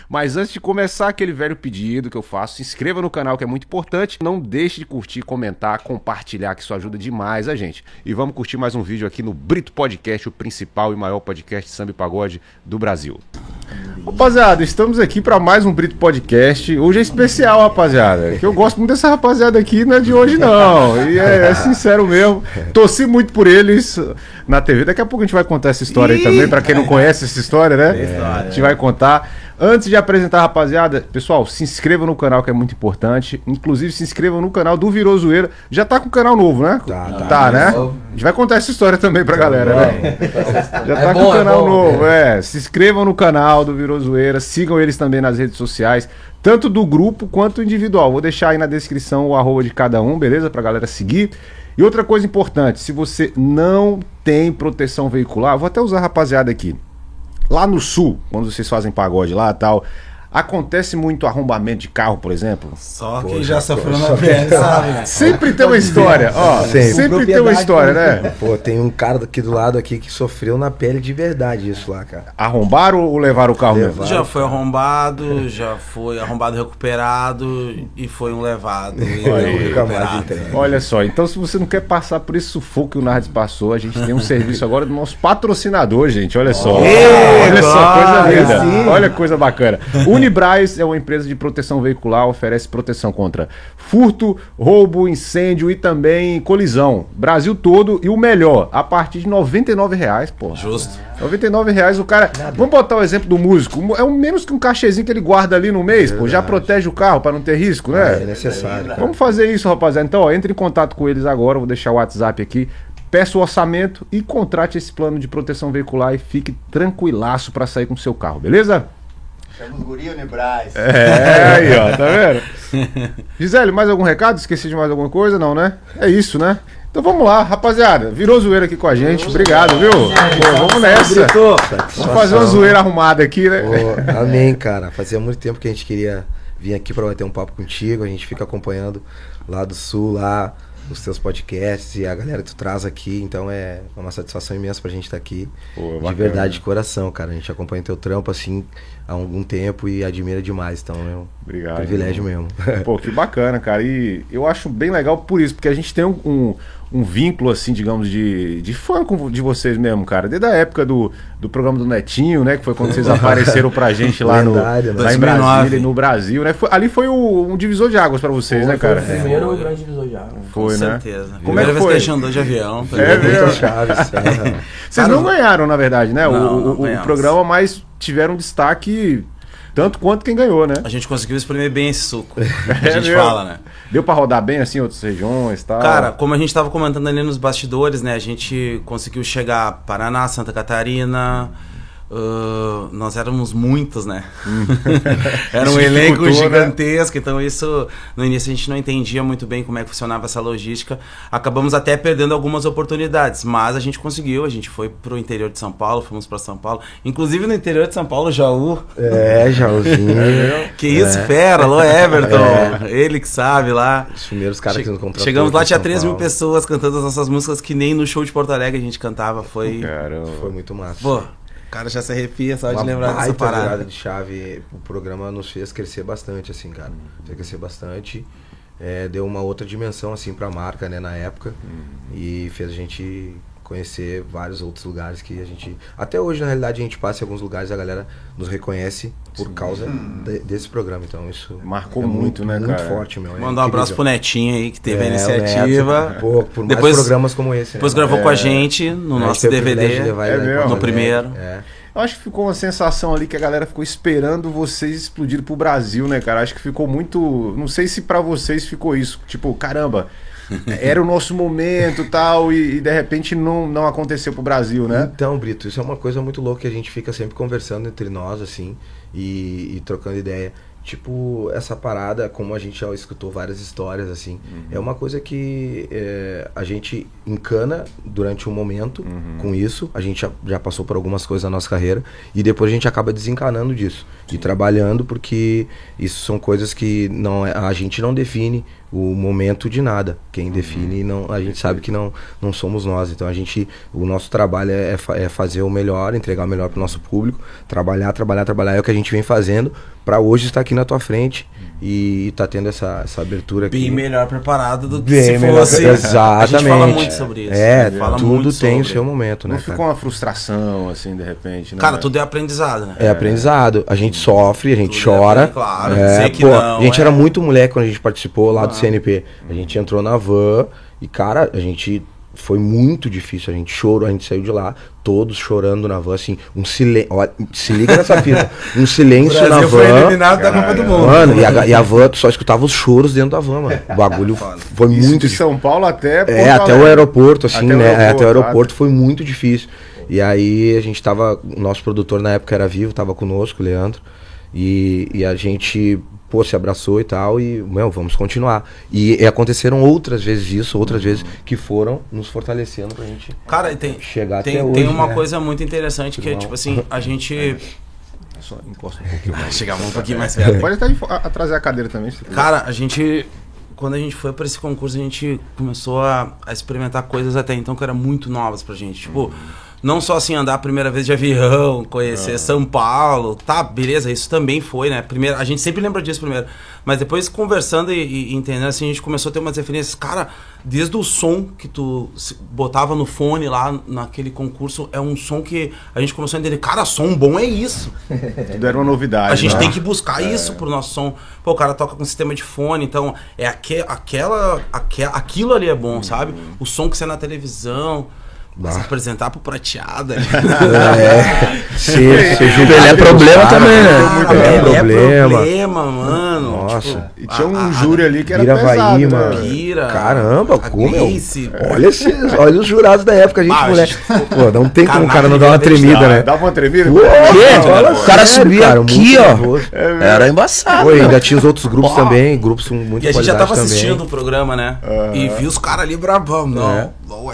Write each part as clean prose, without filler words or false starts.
Mas antes de começar, aquele velho pedido que eu faço, se inscreva no canal que é muito importante. Não deixe de curtir, comentar, compartilhar, que isso ajuda demais a gente. E vamos curtir mais um vídeo aqui no Brito Podcast, o principal e maior podcast de samba e pagode do Brasil. Rapaziada, estamos aqui para mais um Brito Podcast. Hoje é especial, rapaziada, que eu gosto muito dessa rapaziada aqui, não é de hoje não. E é sincero mesmo. Torci muito por eles na TV. Daqui a pouco a gente vai contar essa história aí também, para quem não conhece essa história, né? A gente vai contar. Antes de apresentar, rapaziada, pessoal, se inscreva no canal que é muito importante. Inclusive, se inscrevam no canal do Virou Zoeira. Já tá com o canal novo, né? Tá, né? A gente vai contar essa história também pra galera, né? Já tá com o canal novo, Se inscrevam no canal do Virou Zoeira. Sigam eles também nas redes sociais, tanto do grupo quanto individual. Vou deixar aí na descrição o arroba de cada um, beleza? Pra galera seguir. E outra coisa importante, se você não tem proteção veicular, vou até usar a rapaziada aqui. Lá no sul, quando vocês fazem pagode lá e tal, acontece muito arrombamento de carro, por exemplo? Só quem já sofreu na pele, sabe? Sempre tem uma história, ó. Sempre tem uma história, né? Pô, tem um cara aqui do lado aqui que sofreu na pele de verdade isso lá, cara. Arrombaram ou levaram o carro mesmo? Já foi arrombado, já foi arrombado recuperado e foi um levado. Olha só, então se você não quer passar por esse sufoco que o Nardes passou, a gente tem um serviço agora do nosso patrocinador, gente, olha só. Olha só, coisa linda. Olha que coisa bacana. Unibras é uma empresa de proteção veicular, oferece proteção contra furto, roubo, incêndio e também colisão. Brasil todo, e o melhor, a partir de R$ 99,00, pô. Justo. R$ 99,00 o cara... Nada. Vamos botar o exemplo do músico. É menos que um cachezinho que ele guarda ali no mês, pô. Já protege o carro para não ter risco, né? É necessário. Cara. Vamos fazer isso, rapaziada. Então, ó, entre em contato com eles agora, vou deixar o WhatsApp aqui. Peça o orçamento e contrate esse plano de proteção veicular e fique tranquilaço para sair com o seu carro, beleza? Chama os guri Unibras. Aí, ó, tá vendo? Gisele, mais algum recado? Esqueci de mais alguma coisa? Não, né? É isso, né? Então vamos lá, rapaziada. Virou zoeira aqui com a gente. Obrigado, viu? Pô, vamos nessa. Vamos fazer uma zoeira arrumada aqui, né? Pô, amém, cara. Fazia muito tempo que a gente queria vir aqui pra bater um papo contigo. A gente fica acompanhando lá do sul, lá os teus podcasts e a galera que tu traz aqui, então é uma satisfação imensa pra gente estar aqui. Pô, de verdade, de coração, cara. A gente acompanha teu trampo assim há algum tempo e admira demais, então é um privilégio mesmo. Pô, que bacana, cara. E eu acho bem legal por isso, porque a gente tem um vínculo, assim, digamos, de fã de vocês mesmo, cara. Desde a época do programa do Netinho, né? Que foi quando vocês apareceram pra gente lá, lá em Brasília, no Brasil, né? Ali foi um divisor de águas pra vocês, né, cara? Foi o primeiro grande divisor de águas. Foi, né? Com certeza. Como é que foi? Primeira vez que a gente andou de avião. Vocês não ganharam, na verdade, né? Não, o programa, mas tiveram destaque tanto quanto quem ganhou, né? A gente conseguiu exprimir bem esse suco. A gente fala, né? Deu pra rodar bem, assim, outras regiões e tal? Cara, como a gente tava comentando ali nos bastidores, né? A gente conseguiu chegar a Paraná, Santa Catarina... nós éramos muitos, né? Era um elenco gigantesco, né? Então isso, no início a gente não entendia muito bem como é que funcionava essa logística. Acabamos até perdendo algumas oportunidades, mas a gente conseguiu. A gente foi pro interior de São Paulo, fomos para São Paulo, inclusive no interior de São Paulo, Jaú. Jaúzinho. Que isso, fera, alô Everton, ele que sabe lá. Os primeiros caras que nos contratou. Chegamos lá, tinha 3 mil pessoas cantando as nossas músicas, que nem no show de Porto Alegre a gente cantava. Foi muito massa. Pô, o cara já se arrepia só de lembrar dessa parada. Virada de chave, o programa nos fez crescer bastante, assim, cara. Fez crescer bastante. Deu uma outra dimensão, assim, pra marca, né, na época. E fez a gente conhecer vários outros lugares que a gente... Até hoje, na realidade, a gente passa em alguns lugares e a galera nos reconhece por causa desse programa. Então, isso marcou muito, né, cara? Muito forte, meu. Mandar um abraço pro Netinho aí, que teve a iniciativa. Pô, por mais programas como esse. Depois gravou com a gente no nosso DVD, no primeiro. Eu acho que ficou uma sensação ali que a galera ficou esperando vocês explodirem pro Brasil, né, cara? Acho que ficou muito... Não sei se pra vocês ficou isso. Tipo, caramba... Era o nosso momento tal, e de repente não aconteceu pro Brasil, né? Então, Brito, isso é uma coisa muito louca que a gente fica sempre conversando entre nós, assim, e trocando ideia. Tipo, essa parada, como a gente já escutou várias histórias, assim, é uma coisa que a gente encana durante um momento com isso. A gente já passou por algumas coisas na nossa carreira e depois a gente acaba desencanando disso e trabalhando, porque isso são coisas que a gente não define o momento de nada. Quem define, não, a gente sabe que não somos nós. Então o nosso trabalho é fazer o melhor, entregar o melhor pro nosso público, trabalhar, é o que a gente vem fazendo para hoje estar aqui na tua frente e tá tendo essa abertura aqui. Bem melhor preparado do que Bem se melhor, fosse. exatamente. A gente fala muito sobre isso. Tudo tem o seu momento, né? Não ficou uma frustração, assim, de repente, né? Cara, tudo é aprendizado, né? É aprendizado. A gente sofre, a gente Tudo chora. claro, sei que não, a gente era muito moleque quando a gente participou lá do CNP. A gente entrou na van e, cara, a gente... Foi muito difícil, a gente chorou, a gente saiu de lá, todos chorando na van, assim, um silêncio, se liga nessa fita, um silêncio na van. Foi eliminado da Copa do Mundo. Mano, e a van, tu só escutava os choros dentro da van, mano. O bagulho foi Isso muito de difícil. São Paulo até Até o aeroporto, assim, até o aeroporto claro. foi muito difícil. E aí a gente tava, o nosso produtor na época era vivo, tava conosco, o Leandro, e a gente... se abraçou e tal, e, vamos continuar. E aconteceram outras vezes isso, outras vezes que foram nos fortalecendo pra gente chegar até hoje. Tem uma coisa muito interessante que é, tipo assim, a gente... Só encosta um pouquinho mais. Chegava um pouquinho mais perto. Pode até trazer a cadeira também. Se Cara, quando a gente foi pra esse concurso, a gente começou a experimentar coisas até então que eram muito novas pra gente. Tipo, não só assim, andar a primeira vez de avião, conhecer São Paulo, tá, beleza, isso também foi, né? Primeiro, a gente sempre lembra disso primeiro. Mas depois, conversando e entendendo, assim, a gente começou a ter umas referências. Cara, desde o som que tu botava no fone lá naquele concurso, é um som que a gente começou a entender. Cara, som bom é isso. Tudo era uma novidade. A gente né? tem que buscar isso pro nosso som. Pô, o cara toca com sistema de fone, então é aquilo ali é bom, sabe? O som que você é na televisão. Mas apresentar pro Prateado. Ele é problema também, né? É problema, mano. Nossa. Tipo, E tinha um júri ali que era Iravaí, pesado, mano. Pira, Caramba, como Grace. olha os jurados da época, a gente, moleque. Pô, não tem como o cara não dar uma tremida, né? Dava uma tremida? O cara subia aqui, ó. Era embaçado. Pô, ainda tinha os outros grupos também, grupos com muita qualidade também. E a gente já tava assistindo o programa, né? E viu os caras ali brabão. Não.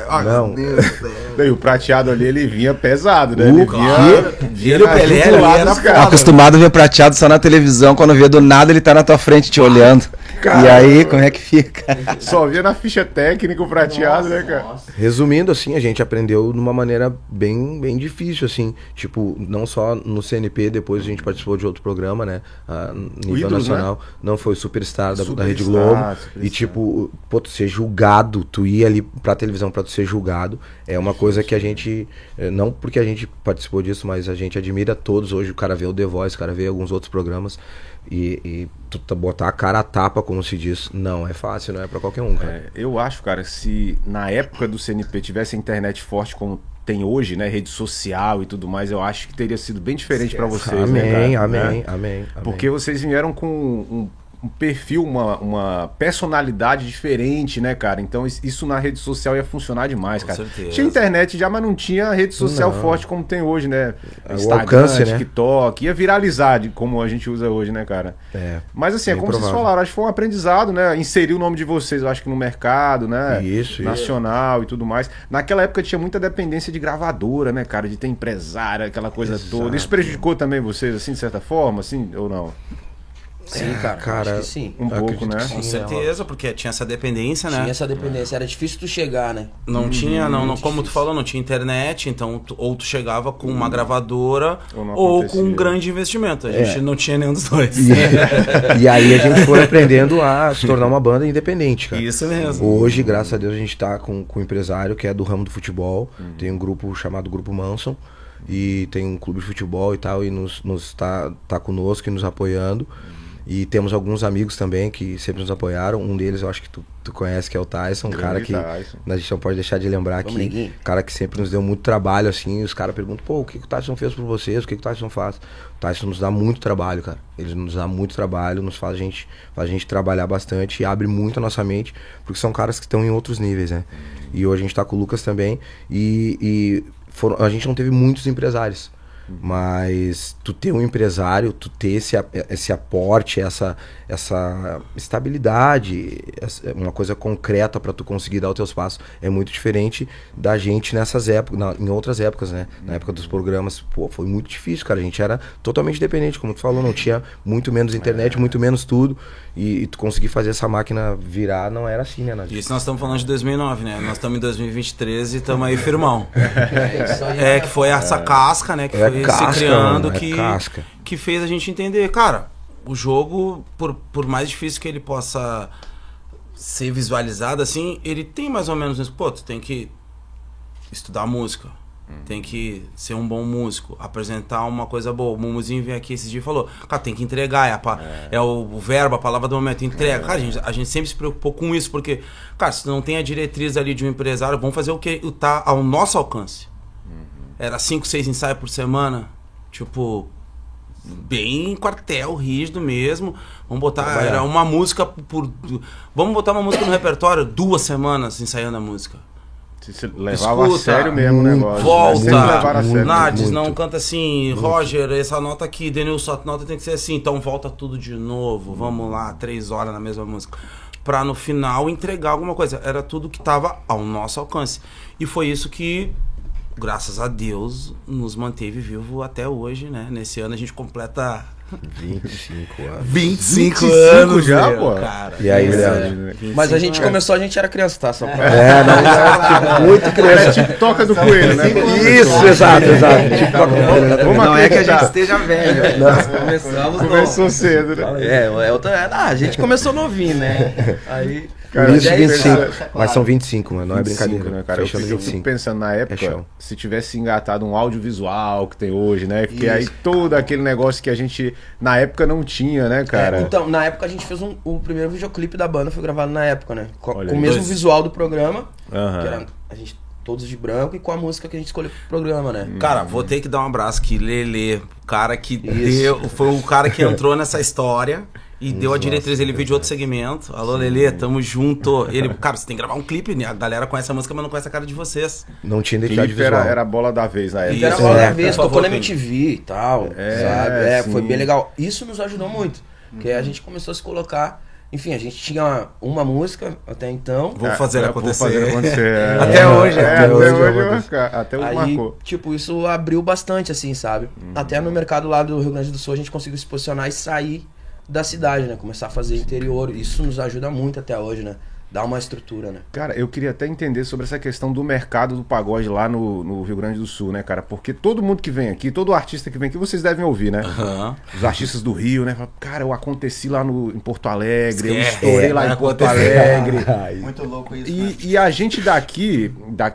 E o Prateado ali, ele vinha pesado, né? Ele vinha Ele e o Pelé ali era foda. Acostumado a ver Prateado só na televisão, quando vê do nada ele tá na tua frente te olhando. E aí, como é que fica? Só via na ficha técnica o Prateado, né, cara? Resumindo, assim, a gente aprendeu de uma maneira bem difícil, assim. Tipo, não só no CNP, depois a gente participou de outro programa, né? A nível Ídolos, nacional. né? Não, foi o Superstar da Rede Superstar, Globo. Superstar. E tipo, pô, tu ser julgado, tu ir ali pra televisão pra tu ser julgado, é uma coisa que a gente, não porque a gente participou disso, mas a gente admira todos. Hoje o cara vê o The Voice, o cara vê alguns outros programas. E tu botar a cara a tapa, como se diz, não é fácil, não é pra qualquer um, cara. Eu acho, cara, se na época do CNP tivesse a internet forte como tem hoje, né, rede social e tudo mais, eu acho que teria sido bem diferente pra vocês, Amém. Porque vocês vieram com um perfil, uma personalidade diferente, né, cara? Então isso na rede social ia funcionar demais, Com cara. certeza. Tinha internet já, mas não tinha rede social forte como tem hoje, né? O Instagram, alcance, né? TikTok, ia viralizar como a gente usa hoje, né, cara? Mas assim, é como vocês falaram, acho que foi um aprendizado, né? Inserir o nome de vocês, eu acho que no mercado, né? Isso. Nacional e tudo mais. Naquela época tinha muita dependência de gravadora, né, cara? De ter empresária, aquela coisa toda. Isso prejudicou também vocês, assim, de certa forma, assim, ou não? Sim, cara, acho que sim. Um pouco, né? Com certeza, porque tinha essa dependência, né? Tinha essa dependência, era difícil tu chegar, né? Não tinha, como tu falou, não tinha internet, então ou tu chegava com uma gravadora ou com um grande investimento. A gente não tinha nenhum dos dois. E aí a gente foi aprendendo a se tornar uma banda independente, cara. Isso mesmo. Hoje, graças a Deus, a gente tá com um empresário que é do ramo do futebol. Tem um grupo chamado Grupo Manson. E tem um clube de futebol e tal, e tá conosco e nos apoiando. E temos alguns amigos também que sempre nos apoiaram. Um deles eu acho que tu conhece, que é o Tyson, um cara que a gente não pode deixar de lembrar aqui. Cara que sempre nos deu muito trabalho, assim. Os caras perguntam, pô, o que o Tyson fez por vocês? O que o Tyson faz? O Tyson nos dá muito trabalho, cara. Ele nos dá muito trabalho, nos faz a gente trabalhar bastante e abre muito a nossa mente, porque são caras que estão em outros níveis, né? E hoje a gente tá com o Lucas também. A gente não teve muitos empresários. Mas tu ter um empresário, tu ter esse aporte, essa estabilidade, uma coisa concreta pra tu conseguir dar os teus passos, é muito diferente da gente nessas épocas, em outras épocas, né? Na época dos programas, pô, foi muito difícil, cara. A gente era totalmente dependente, como tu falou, não tinha muito menos internet, muito menos tudo. E tu conseguir fazer essa máquina virar não era assim, né, Nádia? Isso nós estamos falando de 2009, né? Nós estamos em 2023 e estamos aí firmão. Que foi essa casca, né? Que foi casca, se criando, mano, que fez a gente entender. Cara, o jogo, por mais difícil que ele possa ser visualizado, assim, ele tem mais ou menos isso. Pô, tu tem que estudar música. Tem que ser um bom músico, apresentar uma coisa boa. O Mumuzinho veio aqui esses dias e falou: cara, tem que entregar, é o verbo, a palavra do momento, entrega. Cara, a gente sempre se preocupou com isso, porque, cara, se não tem a diretriz ali de um empresário, vamos fazer o que tá ao nosso alcance. Era 5, 6 ensaios por semana, tipo, bem quartel, rígido mesmo. Vamos botar, era uma música vamos botar uma música no repertório, 2 semanas ensaiando a música. Você levava a sério mesmo o negócio. Volta, Nardes, não canta assim, Roger, essa nota aqui, Denilson, a nota tem que ser assim, então volta tudo de novo, vamos lá, 3 horas na mesma música. Pra no final entregar alguma coisa. Era tudo que tava ao nosso alcance. E foi isso que, graças a Deus, nos manteve vivo até hoje, né? Nesse ano a gente completa 25 anos. 25 anos já, meu, pô. cara. E aí, Leandro? Mas a gente começou, a gente era criança, tá? Só pra... Muito criança. Tipo toca do coelho, né? Isso, exato. Não é que a gente esteja velho. Nós começamos Começou cedo, né? A gente começou novinho, né? Aí... Cara, isso, 25. Mas são 25, mano. Não é brincadeira. Né, cara? Eu fico pensando na época, se tivesse engatado um audiovisual que tem hoje, né? Porque aí todo aquele negócio que a gente, na época, não tinha, né, cara? Então, na época a gente fez o primeiro videoclipe da banda, foi gravado na época, né? Com o mesmo visual do programa, que era a gente todos de branco e com a música que a gente escolheu pro programa, né? Cara, vou ter que dar um abraço aqui, Lelê, o cara que foi o cara que entrou nessa história. E deu a diretriz, ele veio de outro segmento. Alô, Lelê, tamo junto. Ele, cara, você tem que gravar um clipe, né? A galera conhece a música, mas não conhece a cara de vocês. Não tinha identidade visual. Era a bola da vez na época. Era a bola da vez, tocou na MTV e tal, sabe? Foi bem legal. Isso nos ajudou muito, porque a gente começou a se colocar... Enfim, a gente tinha uma música até então. Vou fazer acontecer. Até hoje. Até hoje aí, marcou. Tipo, isso abriu bastante, assim, sabe? Até no mercado lá do Rio Grande do Sul a gente conseguiu se posicionar e sair da cidade, né? Começar a fazer interior. Isso nos ajuda muito até hoje, né? Dá uma estrutura, né? Cara, eu queria até entender sobre essa questão do mercado do pagode lá no Rio Grande do Sul, né, cara? Porque todo mundo que vem aqui, todo artista que vem aqui, vocês devem ouvir, né? Os artistas do Rio, né? Cara, eu aconteci lá em Porto Alegre, eu estourei lá em Porto Alegre. Muito louco isso, né? E a gente daqui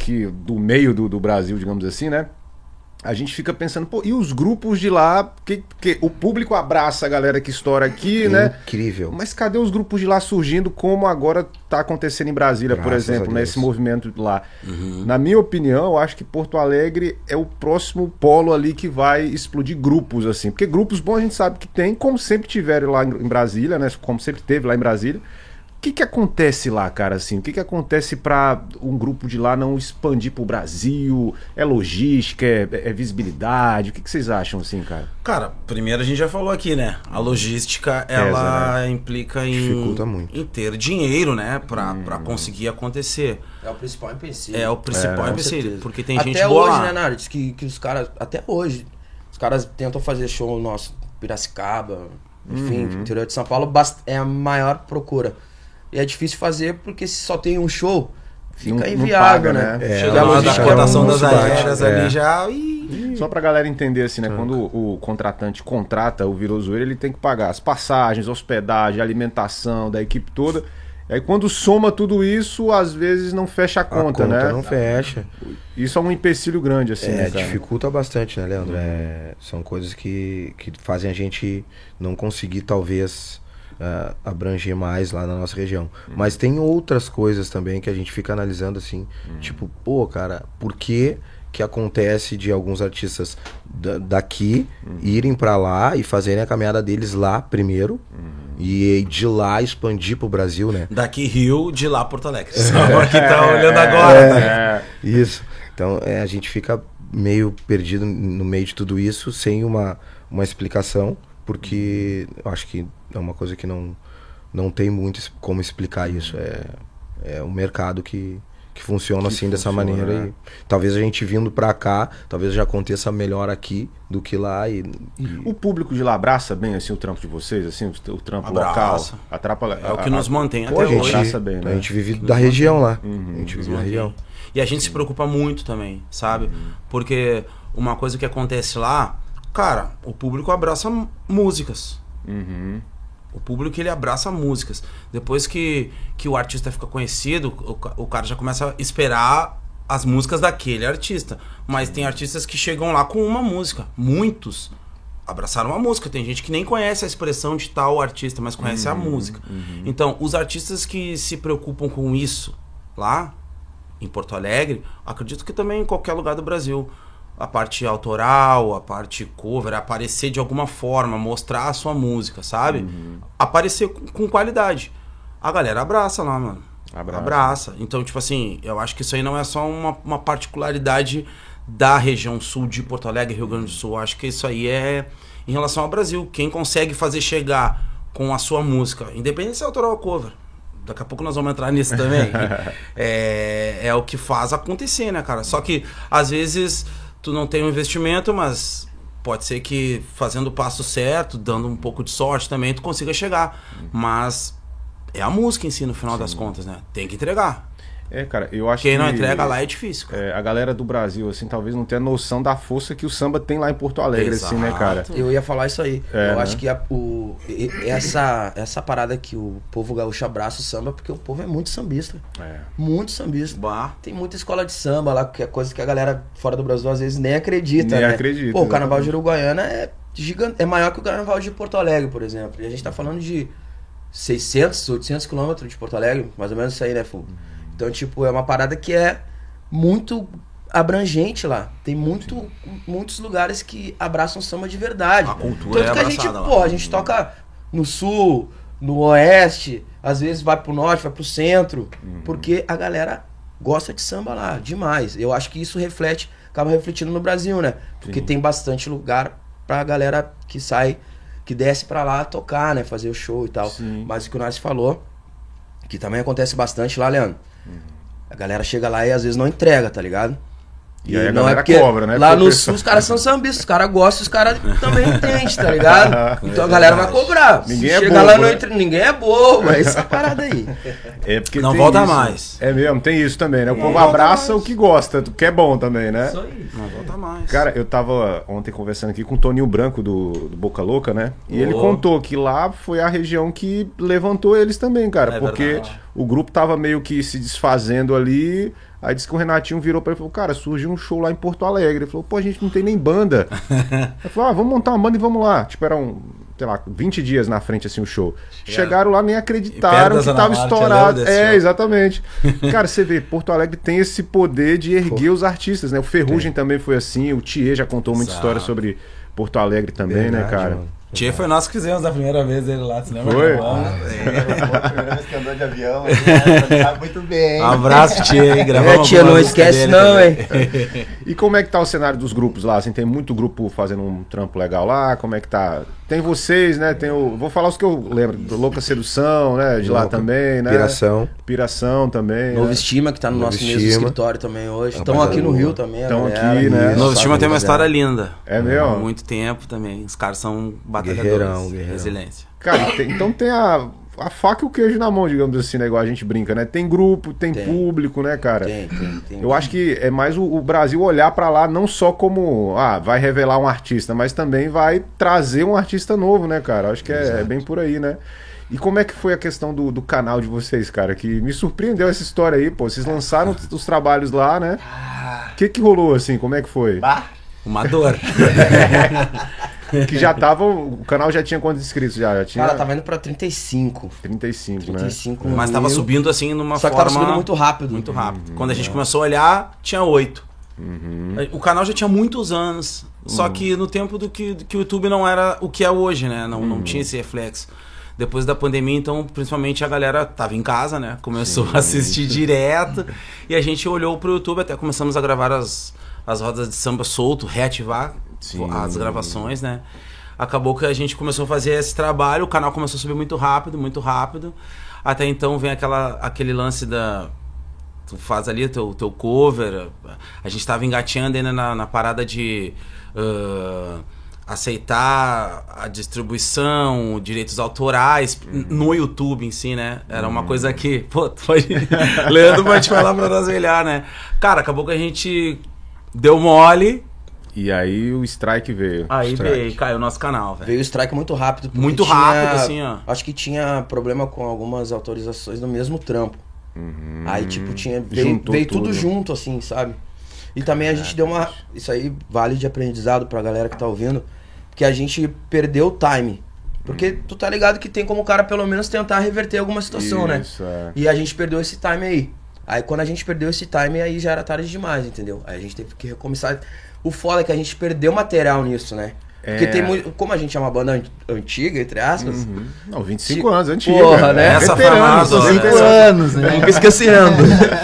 do meio do Brasil, digamos assim, né? A gente fica pensando, pô, e os grupos de lá? Porque o público abraça a galera que estoura aqui, né? Incrível. Mas cadê os grupos de lá surgindo como agora tá acontecendo em Brasília, por exemplo, né? Esse movimento lá. Na minha opinião, eu acho que Porto Alegre é o próximo polo ali que vai explodir grupos, assim. Porque grupos bons a gente sabe que tem, como sempre tiveram lá em Brasília, né? Como sempre teve lá em Brasília. O que acontece lá, cara, assim? O que acontece pra um grupo de lá não expandir pro Brasil? É logística, é visibilidade? O que vocês acham, assim, cara? Cara, primeiro a gente já falou aqui, né? A logística, ela implica dificulta muito. em ter dinheiro, né? Pra conseguir acontecer. É o principal empecilho. É o principal empecilho, porque tem gente até boa hoje, lá. né, Nardes? Que os caras, até hoje, os caras tentam fazer show nosso, Piracicaba, enfim, interior de São Paulo, é a maior procura. E é difícil fazer porque se só tem um show, fica inviável, né? Chega lá da cotação das aéreas ali já Só pra galera entender assim, né? Quando o contratante contrata o Virou Zoeira, ele tem que pagar as passagens, hospedagem, alimentação da equipe toda. E aí quando soma tudo isso, às vezes não fecha a conta, né? Não fecha. Isso é um empecilho grande, assim, né, cara? Dificulta bastante, né, Leandro? São coisas que fazem a gente não conseguir, talvez... abranger mais lá na nossa região. Mas tem outras coisas também que a gente fica analisando assim, tipo, pô, cara, por que acontece de alguns artistas daqui irem pra lá e fazerem a caminhada deles lá primeiro e de lá expandir pro Brasil, né? Daqui Rio, de lá Porto Alegre. Só que tá olhando agora, né? Isso. Então a gente fica meio perdido no meio de tudo isso, sem uma explicação, porque eu acho que é uma coisa que não tem muito como explicar isso. É um mercado que funciona assim, dessa maneira. Né? E talvez a gente vindo pra cá, talvez já aconteça melhor aqui do que lá. O público de lá abraça bem assim, o trampo de vocês, assim, o trampo Abraça. local? Atrapalha, É o que nos mantém até a gente, hoje. Abraça bem, né? A gente vive da região lá. A gente vive da região. E a gente se preocupa muito também, sabe? Porque uma coisa que acontece lá, cara, o público abraça músicas. O público, ele abraça músicas. Depois que o artista fica conhecido, o cara já começa a esperar as músicas daquele artista. Mas tem artistas que chegam lá com uma música. Muitos abraçaram uma música. Tem gente que nem conhece a expressão de tal artista, mas conhece a música. Então, os artistas que se preocupam com isso lá, em Porto Alegre, acredito que também em qualquer lugar do Brasil, a parte autoral, a parte cover, aparecer de alguma forma, mostrar a sua música, sabe? Aparecer com qualidade. A galera abraça lá, mano. Abraça. Então, tipo assim, eu acho que isso aí não é só uma particularidade da região sul de Porto Alegre, Rio Grande do Sul. Eu acho que isso aí é em relação ao Brasil. Quem consegue fazer chegar com a sua música, independente se é autoral ou cover, daqui a pouco nós vamos entrar nisso também, é o que faz acontecer, né, cara? Só que, às vezes, tu não tem um investimento, mas pode ser que fazendo o passo certo, dando um pouco de sorte também, tu consiga chegar. Mas é a música em si, no final das contas, né? Tem que entregar. Cara, eu acho Quem que... não entrega lá é difícil, cara. A galera do Brasil, assim, talvez não tenha noção da força que o samba tem lá em Porto Alegre, Exato. assim, né, cara? Eu ia falar isso aí. Eu né? acho que essa parada que o povo gaúcho abraça o samba, porque o povo é muito sambista. Muito sambista. Bah. Tem muita escola de samba lá, que é coisa que a galera fora do Brasil às vezes nem acredita, Nem né? acredita, Pô, o Carnaval exatamente. de Uruguaiana é gigante, é maior que o Carnaval de Porto Alegre, por exemplo. E a gente tá falando de 600, 800 quilômetros de Porto Alegre, mais ou menos isso aí, né, Fu? Então, tipo, é uma parada que é muito abrangente lá. Tem muitos lugares que abraçam samba de verdade. A cultura Tanto é que a gente, abraçada lá. pô, a gente toca no sul, no oeste, às vezes vai pro norte, vai pro centro, porque a galera gosta de samba lá, demais. Eu acho que isso acaba refletindo no Brasil, né? Porque tem bastante lugar pra galera que sai, que desce pra lá tocar, né? Fazer o show e tal. Sim. Mas o que o Nasce falou, que também acontece bastante lá, Leandro. A galera chega lá e às vezes não entrega, tá ligado? E aí a não galera porque cobra, né? lá Porque no o sul os caras são sambistas, os caras gostam, os caras também entendem, tá ligado? Então a galera vai cobrar. Ninguém Se é chegar bobo, lá, né? ninguém é bobo, é essa parada aí. Porque Não tem volta isso. mais. É mesmo, tem isso também, né? O povo volta abraça mais. o que gosta, o que é bom também, né? Isso aí. Não volta mais. Cara, eu tava ontem conversando aqui com o Toninho Branco do Boca Louca, né? E ele contou que lá foi a região que levantou eles também, cara. É porque verdade. o grupo tava meio que se desfazendo ali. Aí disse que o Renatinho virou pra ele e falou: cara, surgiu um show lá em Porto Alegre. Ele falou: pô, a gente não tem nem banda. Ele falou: vamos montar uma banda e vamos lá. Tipo, eram, sei lá, 20 dias na frente assim o show. Chegaram lá, nem acreditaram que tava estourado. Exatamente. Cara, você vê, Porto Alegre tem esse poder de erguer os artistas, né? O Ferrugem também foi assim, o Thier já contou muita história sobre Porto Alegre também, né, cara? Mano. Tia foi nós que fizemos a primeira vez ele lá, você lembra? Foi? A primeira vez que andou de avião, ele tá muito bem. Um abraço, tia, aí, gravamos Tia, alguma não música esquece dele não, também. hein? E como é que tá o cenário dos grupos lá? Assim, tem muito grupo fazendo um trampo legal lá? Como é que tá? Tem vocês, né? Tem o... Vou falar os que eu lembro. Do Louca Sedução, né? De lá Louca, também, né? Piração também. Novo né? Estima, que tá no Novo nosso mesmo Estima. escritório também hoje. Estão Rapaziada aqui no Rio boa. também. a Tão galera. aqui, né? Novo Estima tem uma Rapaziada. história linda. É mesmo? Há muito tempo também. Os caras são batalhadores. Guerreirão. Resiliência. Cara, então tem a faca e o queijo na mão, digamos assim, né? Igual a gente brinca, né? Tem grupo, tem público, né, cara? Tem. Eu acho que é mais o Brasil olhar pra lá não só como, vai revelar um artista, mas também vai trazer um artista novo, né, cara? Eu acho que é bem por aí, né? E como é que foi a questão do canal de vocês, cara? Que me surpreendeu essa história aí, pô. Vocês lançaram os trabalhos lá, né? O que rolou, assim? Como é que foi? Uma dor. Que já tava... O canal já tinha quantos inscritos? Já tinha... Cara, tava indo pra 35. 35, né? 35 Mas tava mil. subindo assim numa Só que forma... tava subindo muito rápido. Muito rápido. Quando a gente começou a olhar, tinha 8. O canal já tinha muitos anos. Só que no tempo do que o YouTube não era o que é hoje, né? Não tinha esse reflexo. Depois da pandemia, então, principalmente a galera tava em casa, né? Começou a assistir direto. E a gente olhou pro YouTube, até começamos a gravar as as rodas de samba solto, reativar as gravações, né? Acabou que a gente começou a fazer esse trabalho, o canal começou a subir muito rápido, muito rápido. Até então vem aquele lance da... Tu faz ali teu cover. A gente tava engateando ainda na parada de aceitar a distribuição, direitos autorais no YouTube em si, né? Era uma coisa que... Pô, Leandro pode falar pra nós melhor, né? Cara, acabou que a gente deu mole... E aí o strike veio. Aí veio, caiu o nosso canal, velho. Veio o strike muito rápido. Muito rápido, assim, ó. Acho que tinha problema com algumas autorizações do mesmo trampo. Aí, tipo, veio tudo junto, assim, sabe? E também a gente deu uma... Isso aí vale de aprendizado pra galera que tá ouvindo. Porque a gente perdeu o time. Porque tu tá ligado que tem como o cara pelo menos tentar reverter alguma situação, né? E a gente perdeu esse time aí. Aí quando a gente perdeu esse time, aí já era tarde demais, entendeu? Aí a gente teve que recomeçar... O foda é que a gente perdeu material nisso, né? Porque tem muito... Como a gente é uma banda antiga, entre aspas... Não, 25 anos, antiga. Porra, né? Essa famosa, 5 anos, né? Nunca esquecendo.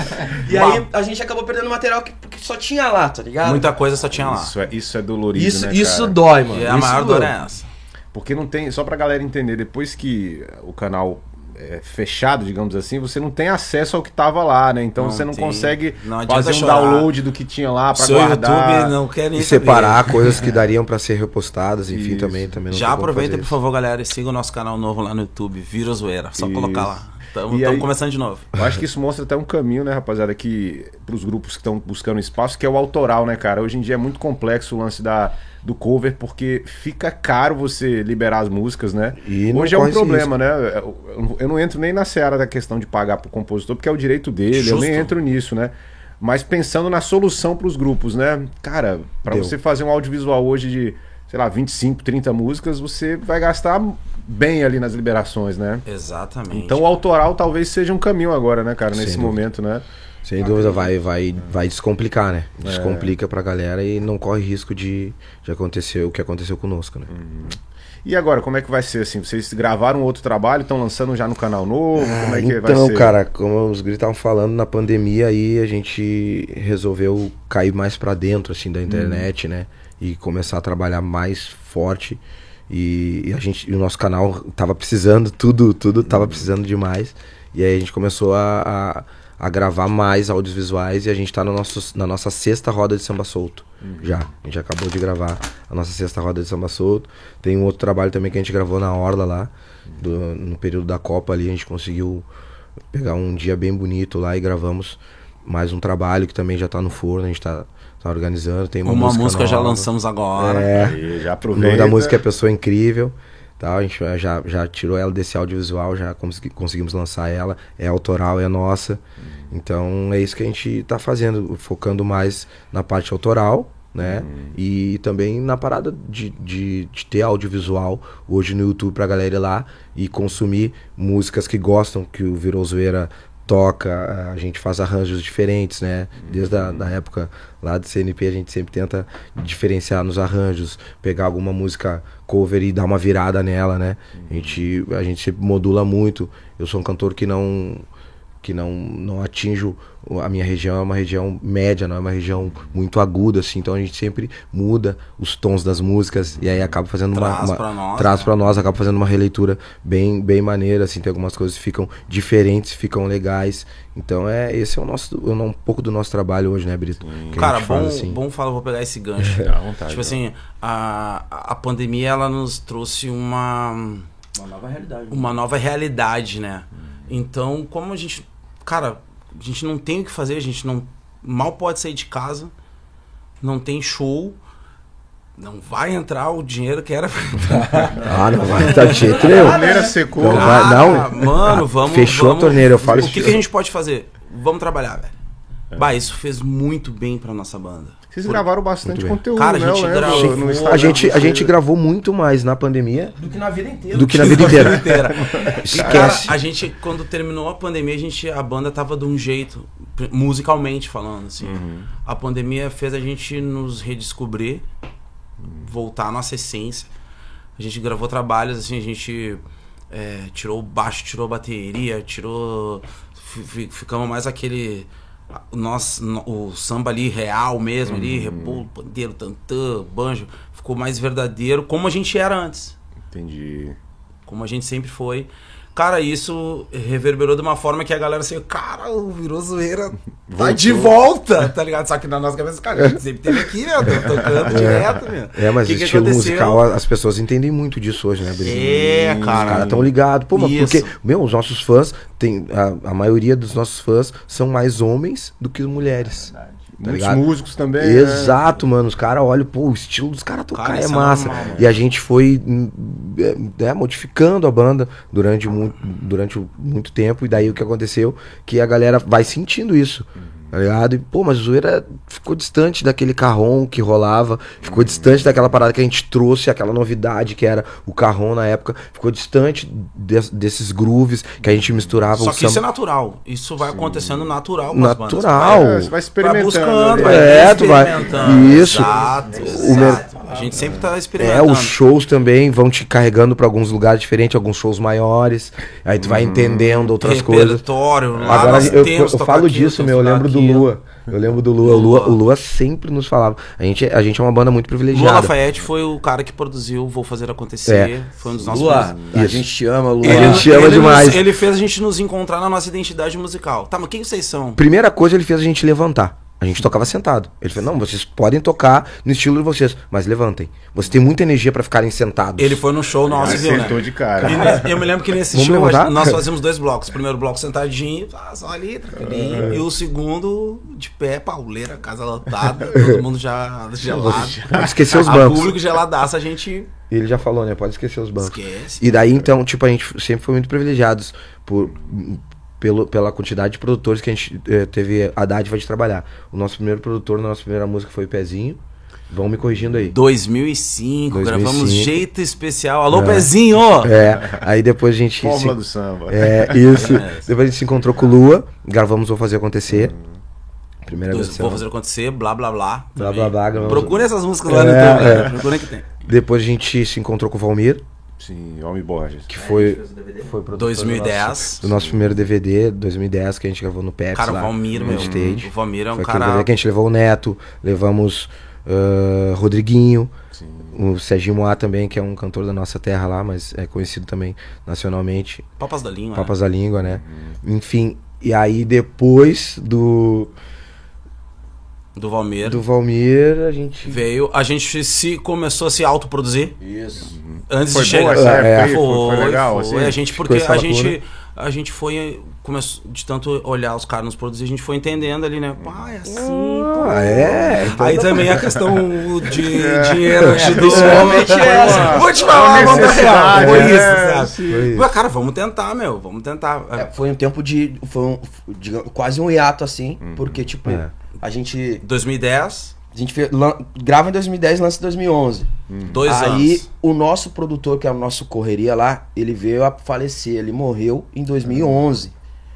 E aí a gente acabou perdendo material porque só tinha lá, tá ligado? Muita coisa só tinha lá. Isso é dolorido, né, cara? Isso dói, mano. E a maior dor é essa. Porque não tem... Só pra galera entender, depois que o canal... fechado, digamos assim, você não tem acesso ao que tava lá, né? Então você não consegue fazer um download do que tinha lá pra guardar. YouTube não quer nem E separar coisas que dariam pra ser repostadas, enfim, também não já aproveita, por favor, galera, e siga o nosso canal novo lá no YouTube, Vira Zoeira. Só colocar lá. Estamos começando de novo. Eu acho que isso mostra até um caminho, né, rapaziada, que pros grupos que estão buscando espaço, que é o autoral, né, cara? Hoje em dia é muito complexo o lance do cover, porque fica caro você liberar as músicas, né? E hoje é um problema, né? Eu não entro nem na seara da questão de pagar pro compositor, porque é o direito dele, eu nem entro nisso, né? Mas pensando na solução pros grupos, né? Cara, pra você fazer um audiovisual hoje de, sei lá, 25, 30 músicas, você vai gastar bem ali nas liberações, né? Exatamente. Então o autoral talvez seja um caminho agora, né, cara? Nesse momento, né? Sem dúvida, vai descomplicar, né? Descomplica pra galera e não corre risco de acontecer o que aconteceu conosco, né? E agora, como é que vai ser assim? Vocês gravaram outro trabalho, estão lançando já no canal novo? Como é que vai ser? Então, cara, como os guris estavam falando, na pandemia aí a gente resolveu cair mais pra dentro, assim, da internet, né? E começar a trabalhar mais forte. E o nosso canal tava precisando, tudo tava precisando demais. E aí a gente começou a gravar mais audiovisuais e a gente tá na nossa 6ª roda de samba solto. Já. A gente acabou de gravar a nossa 6ª roda de samba solto. Tem um outro trabalho também que a gente gravou na Orla lá, no período da Copa ali. A gente conseguiu pegar um dia bem bonito lá e gravamos mais um trabalho que também já tá no forno. A gente tá organizando. Tem uma música nova. Já lançamos agora. Aí, já aproveita. O nome da música é Pessoa Incrível. Tá, a gente já tirou ela desse audiovisual, já conseguimos lançar ela, é autoral, é nossa. Então é isso que a gente tá fazendo, focando mais na parte autoral, né? E também na parada de ter audiovisual hoje no YouTube pra galera ir lá e consumir músicas que gostam, que o Virou Zoeira toca, a gente faz arranjos diferentes, né? Desde a da época lá do CNP a gente sempre tenta diferenciar nos arranjos, pegar alguma música cover e dar uma virada nela, né? A gente sempre modula muito. Eu sou um cantor que não atinjo a minha região, é uma região média, não é uma região muito aguda, assim, então a gente sempre muda os tons das músicas e aí acaba fazendo traz pra nós, acaba fazendo uma releitura bem maneira, assim, tem algumas coisas que ficam diferentes, ficam legais, então esse é um pouco do nosso trabalho hoje, né, Brito? Cara, bom falar, vou pegar esse gancho. Tipo assim, a pandemia, ela nos trouxe uma nova realidade, né? Então, como a gente... Cara, a gente não tem o que fazer, a gente mal pode sair de casa, não tem show, não vai entrar o dinheiro que era pra entrar. Não vai entrar de jeito nenhum. A torneira secou. Mano, vamos... Fechou a torneira, eu falo isso. O que a gente pode fazer? Vamos trabalhar, velho. Isso fez muito bem pra nossa banda. Vocês gravaram bastante conteúdo, cara, né? A gente gravou muito mais na pandemia do que na vida inteira. Esquece. Cara, a gente, quando terminou a pandemia, a banda tava de um jeito, musicalmente falando, assim. A pandemia fez a gente nos redescobrir, voltar à nossa essência. A gente gravou trabalhos, assim, a gente tirou o baixo, tirou a bateria, ficamos mais o samba ali real mesmo, ali, rebolo, pandeiro, tantã, banjo, ficou mais verdadeiro como a gente era antes. Entendi. Como a gente sempre foi. Cara, isso reverberou de uma forma que a galera assim, cara, o Virou Zoeira tá de volta, tá ligado? Só que na nossa cabeça, cara, a gente sempre teve aqui, né? Tô tocando direto, meu. Mas o estilo musical, as pessoas entendem muito disso hoje, né, Bezinho? Cara. Os caras tão ligados. Pô, mas porque, os nossos fãs, a maioria dos nossos fãs são mais homens do que mulheres. Tá Muitos ligado? músicos também. Exato, mano. Os caras olham, pô, o estilo dos caras tocar é massa. Normal, e a gente foi modificando a banda durante muito tempo. E daí o que aconteceu? Que a galera vai sentindo isso. Tá ligado? E, pô, mas o Zoeira ficou distante daquele carrom que rolava, ficou distante daquela parada que a gente trouxe, aquela novidade que era o carrom na época, ficou distante desses grooves que a gente misturava. Só que isso é natural, isso vai acontecendo natural com as bandas. Você vai experimentando. Vai buscando, tu vai. Isso. Exato. A gente sempre tá experimentando. Os shows também vão te carregando pra alguns lugares diferentes, alguns shows maiores. Aí tu vai entendendo outras coisas. Repertório, Agora eu falo disso, eu lembro do Lua. Eu lembro do Lua. O Lua sempre nos falava. A gente é uma banda muito privilegiada. Lua Lafayette foi o cara que produziu Vou Fazer Acontecer. Foi um dos nossos Lua, a gente te ama, Lua. A gente te ama demais. Ele fez a gente nos encontrar na nossa identidade musical. Tá, mas quem vocês são? Primeira coisa, ele fez a gente levantar. A gente tocava sentado. Ele falou, não, vocês podem tocar no estilo de vocês, mas levantem. Vocês têm muita energia pra ficarem sentados. Ele foi no show nosso e viu, né? De cara. Eu me lembro que nesse show nós fazíamos 2 blocos. O primeiro bloco sentadinho, só ali, tranquilinho. E o segundo, de pé, pauleira, casa lotada, todo mundo já gelado. Esqueceu os bancos. O público geladaço, a gente... Ele já falou, né? Pode esquecer os bancos. Esquece. E daí, então, tipo, a gente sempre foi muito privilegiados pela quantidade de produtores que a gente teve a dádiva de trabalhar. O nosso primeiro produtor na nossa primeira música foi o Pezinho. Vão me corrigindo aí. 2005, gravamos Jeito Especial. Alô, Pezinho! Aí depois a gente... Fórmula do samba. Isso. Depois a gente se encontrou com o Lua, gravamos Vou Fazer Acontecer. Primeira versão. Vou Fazer Acontecer, blá, blá, blá. Blá, blá, blá. Procure essas músicas lá no YouTube. Procure que tem. Depois a gente se encontrou com o Valmir. Sim, Homem Borges. Que foi 2010. Do nosso primeiro DVD, 2010, que a gente gravou no Pepsi. Cara, lá, o Valmir, no stage. O Valmir é um foi cara... DVD que a gente levou o Neto, levamos Rodriguinho, sim. O Serginho Moá também, que é um cantor da nossa terra lá, mas é conhecido também nacionalmente. Papas da Língua. Papas da Língua, né? Enfim, e aí depois do Valmir, a gente... A gente começou a se autoproduzir. Isso. Antes foi de chegar. Foi legal, assim. A gente foi... Começou, de tanto olhar os caras nos produzir, a gente foi entendendo ali, né? Pá, é assim, pô. Então aí também a questão de dinheiro, principalmente essa. Vou te falar, vamos real. Foi isso, sabe? Isso. Mas, cara, vamos tentar, meu. Vamos tentar. Foi um tempo quase um hiato, assim, porque, tipo, a gente... 2010... A gente grava em 2010 e lança em 2011. 2 anos. Aí o nosso produtor, que é o nosso Correria lá, ele veio a falecer. Ele morreu em 2011.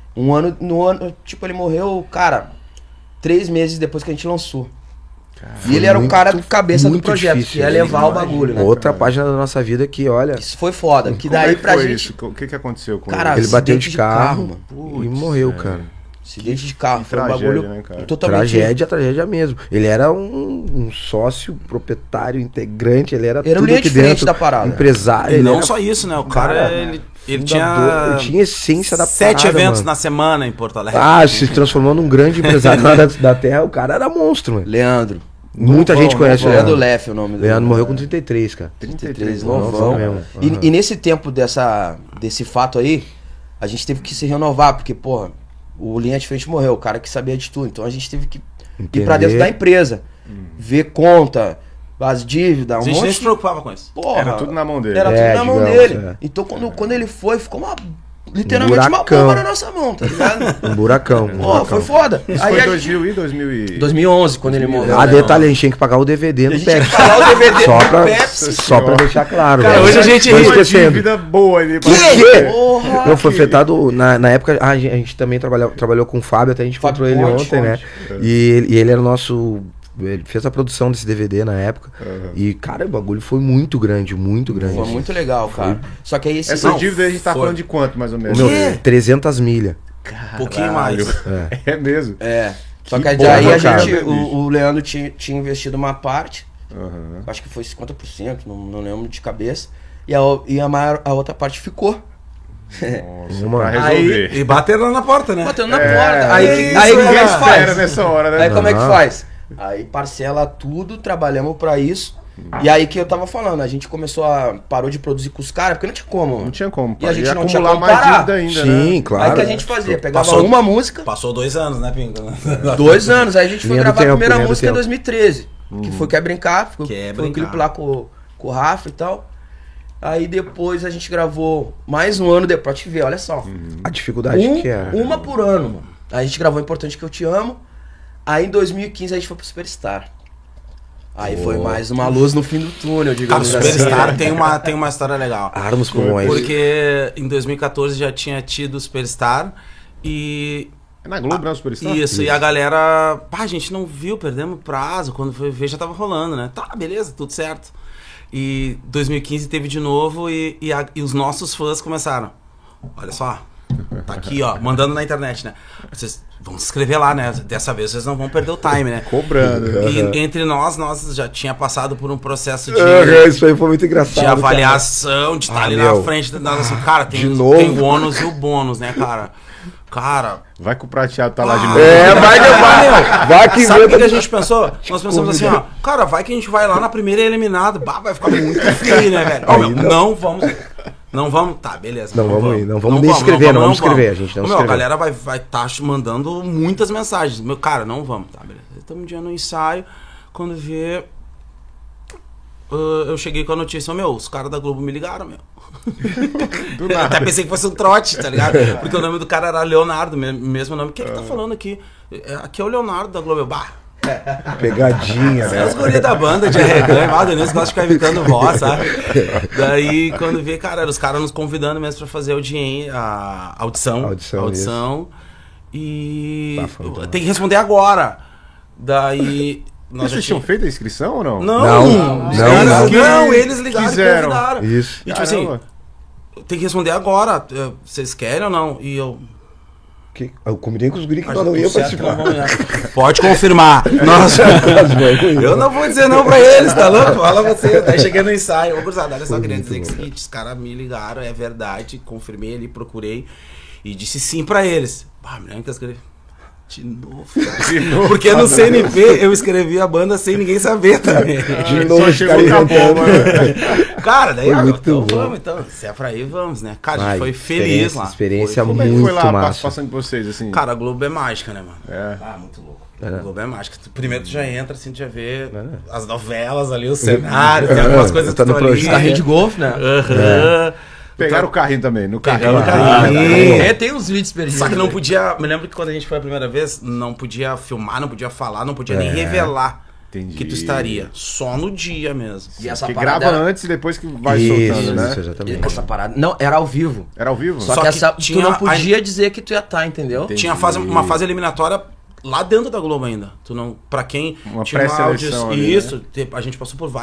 Tipo, ele morreu, cara, 3 meses depois que a gente lançou. E ele era o cara cabeça do projeto, difícil, que ia levar o bagulho, né? Outra página da nossa vida que, olha... Isso foi foda. Que daí pra gente... Isso? O que aconteceu com cara, ele? Ele bateu de carro mano. E morreu, cara. Acidente de carro, foi um tragédia, bagulho né, cara? totalmente... Tragédia mesmo. Ele era um sócio, proprietário, integrante, ele era um tudo linha aqui de frente dentro, da parada. Empresário. E não só isso, né? O cara, ele tinha... Ele tinha essência da 7 parada, eventos mano. na semana em Porto Alegre. Se transformou num grande empresário lá da terra. O cara era monstro, mano. Leandro. Muita gente conhece o Leandro Leff, o nome dele. Leandro morreu com 33, cara. 33, novão. Mesmo. E nesse tempo desse fato aí, a gente teve que se renovar, porque, porra, o linha de frente morreu, o cara que sabia de tudo. Então a gente teve que ir pra dentro da empresa, ver conta, as dívidas, a gente nem se preocupava com isso. Porra, era tudo na mão dele. Era tudo na mão dele. Então quando ele foi, ficou literalmente uma bomba na nossa mão, tá ligado? Um buracão. Pô, foi foda. Isso aí foi em 2011, quando ele morreu. Detalhe, a gente tinha que pagar o DVD no Pepsi. A gente tinha que pagar o DVD no Pepsi. Só pra deixar claro. Cara, hoje a gente ri. Uma dívida boa ali. Não, foi afetado, na época, a gente também trabalhou com o Fábio, até a gente encontrou ele ontem, né? E ele era o nosso... Ele fez a produção desse DVD na época. E, cara, o bagulho foi muito grande, muito grande. Foi muito legal, cara. Só que aí essa dívida a gente tá falando de quanto, mais ou menos? 300 milhas. Um pouquinho mais. É mesmo. É. Só que bom, aí cara, o Leandro tinha investido uma parte, Uhum. acho que foi 50%, não lembro de cabeça, e a outra parte ficou. Nossa, Uma- pra resolver. E bateram lá na porta, né? Batendo na porta. Aí isso como é Ninguém que espera faz? nessa hora, né? Aí como é que Aham. faz? Aí parcela tudo, trabalhamos pra isso. E aí que eu tava falando, a gente parou de produzir com os caras, porque não tinha como. Não tinha como. E a gente ia não tinha acumular como mais parar. dívida ainda, Sim, né? claro. Aí que a gente fazia, pegava Passou- uma música, Passou 2 anos, né, Pinga? 2 anos, aí a gente foi Linha do gravar a tempo, primeira linha do música em tempo. 2013. Que foi Quer Brincar, foi Quer um Brincar. clipe lá com o Rafa e tal. Aí depois a gente gravou mais um ano depois, pra te ver, olha só. A dificuldade que era. Uma por ano, mano. Aí a gente gravou Importante Que Eu Te Amo. Aí em 2015 a gente foi pro Superstar. Aí foi mais uma luz no fim do túnel, Cara, o digamos Superstar assim. tem uma história legal. Armos pulmões. Porque em 2014 já tinha tido o Superstar e... É na Globo, né? O Superstar? Isso, e a galera... Pá, a gente não viu, perdemos prazo. Quando foi ver já tava rolando, né? Tá, beleza, tudo certo. E 2015 teve de novo e os nossos fãs começaram. Olha só, tá aqui, ó, mandando na internet, né? Vocês vão se inscrever lá, né? Dessa vez vocês não vão perder o time, né? Cobrando. E entre nós já tinha passado por um processo Isso aí foi muito engraçado. de avaliação, de estar ali meu. na frente. Assim, cara, de novo. tem o ônus e o bônus, né, cara? Cara, Vai que o prateado tá lá de novo. É, vai que sabe o que inventa- a gente pensou? Nós pensamos assim, ó, cara, vai que a gente vai lá na primeira eliminada, bah, vai ficar muito feio, né, velho? Ó, meu, não vamos. Não vamos, tá, beleza. Não vamos ir, não vamos nem escrever, não vamos escrever, a gente não Meu, escreveu. a galera vai tá mandando muitas mensagens. Meu, cara, não vamos, tá, beleza. Estamos um dia no ensaio, quando vê, eu cheguei com a notícia, meu, os caras da Globo me ligaram, meu. Do Eu nada. até pensei que fosse um trote, tá ligado? Porque o nome do cara era Leonardo, mesmo nome. O que tá falando aqui? Aqui é o Leonardo da Globo. Eu, bah, Pegadinha, é os né? guri da banda de arreganho, o Denise gosta de ficar imitando voz, sabe? Daí, quando vê, cara, eram os caras nos convidando mesmo pra fazer a audição. Audição, E Tá, muito tem que responder agora. Daí... nós já Vocês tinham feito a inscrição ou não? Não, os não, caras- não. não, eles ligaram Quiseram. e convidaram. Isso. E tipo assim, Caramba. tem que responder agora. Vocês querem ou não? E eu... Eu combinei com os guris que Mas nós não tudo ia certo, participar. não vamos, né? Pode confirmar. Nossa, eu não vou dizer não pra eles, tá louco? Fala você. Daí cheguei no ensaio. Ô, gurizada, olha só, queria dizer que é o seguinte, os caras me ligaram, é verdade, confirmei ali, procurei e disse sim pra eles. Ah, me lembro que eu escrevi. De novo. De novo. Porque no CNP eu escrevi a banda sem ninguém saber também. De Só novo, os chegou caras com a bomba, inventando. né? Cara, daí Foi então muito bom. vamos, então. Se é pra ir, vamos, né? Cara, a gente Ai, foi feliz lá. experiência Como é que foi muito lá a massa. participação de vocês, assim? Cara, a Globo é mágica, né, mano? É. Ah, muito louco. A Globo é mágica. Primeiro tu já entra, assim, tu já vê as novelas ali, o cenário, tem algumas coisas Tá que no tu ali. projeto. Carrinho de golfe, né? Aham. Pegaram o carrinho também, no Pegaram carrinho. o carrinho. É, tem uns vídeos perdidos. Só que não podia. Me lembro que quando a gente foi a primeira vez, não podia filmar, não podia falar, não podia nem revelar Entendi. que tu estaria. Só no dia mesmo. E essa Que parada grava era- antes e depois que vai Isso, soltando, né? isso, exatamente. Essa parada. Não, era ao vivo. Era ao vivo? Só, Só que, que essa, tinha tu não a- podia dizer que tu ia estar, entendeu? Entendi. Tinha uma fase eliminatória lá dentro da Globo ainda. Tu não, pra quem Uma tinha pré-seleção áudios- ali, Isso, a gente passou por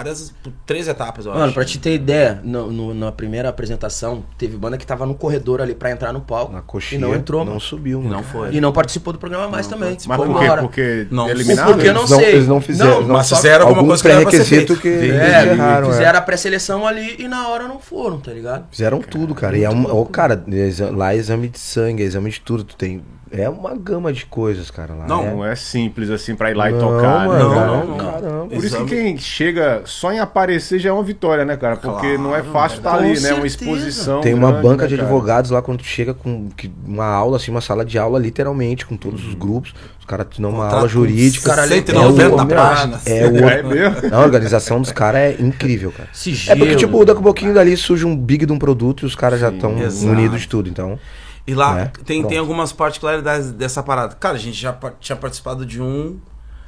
3 etapas, eu Mano, acho. pra te ter ideia, na primeira apresentação, teve banda que tava no corredor ali pra entrar no palco. Na coxinha. E não entrou, Não mano. subiu, E mano. não foi. E não participou do programa mais também. Mas Foi por quê? embora. Porque Não. eliminaram? Porque eu não Eles não, sei. eles não fizeram. Não, não, mas só fizeram alguma algum coisa que era pra ser pré-requisito feito. que eles É, erraram. fizeram a pré-seleção ali e na hora não foram, tá ligado? Fizeram tudo, cara. E é cara, lá é exame de sangue, é exame de tudo. Tu tem. É uma gama de coisas, cara. Lá. Não é simples assim pra ir lá e Não, tocar, mano, né? não. Caramba. Por isso que Exame. quem chega só em aparecer já é uma vitória, né, cara? Porque Claro, não é fácil estar com ali, né? certeza. Uma exposição. Tem uma grande, banca né, de cara? advogados lá quando tu chega com uma aula, assim, uma sala de aula, literalmente, com todos os grupos. Os caras te dão uma Contrato aula jurídica. com 190 meu, páginas. É É o. mesmo? A organização dos caras é incrível, cara. Sigilo. É porque, tipo, daqui a pouquinho dali surge um big de um produto e os caras já estão exato. unidos de tudo. Então, E lá Né? tem Pronto. algumas particularidades dessa parada. Cara, a gente já tinha participado de um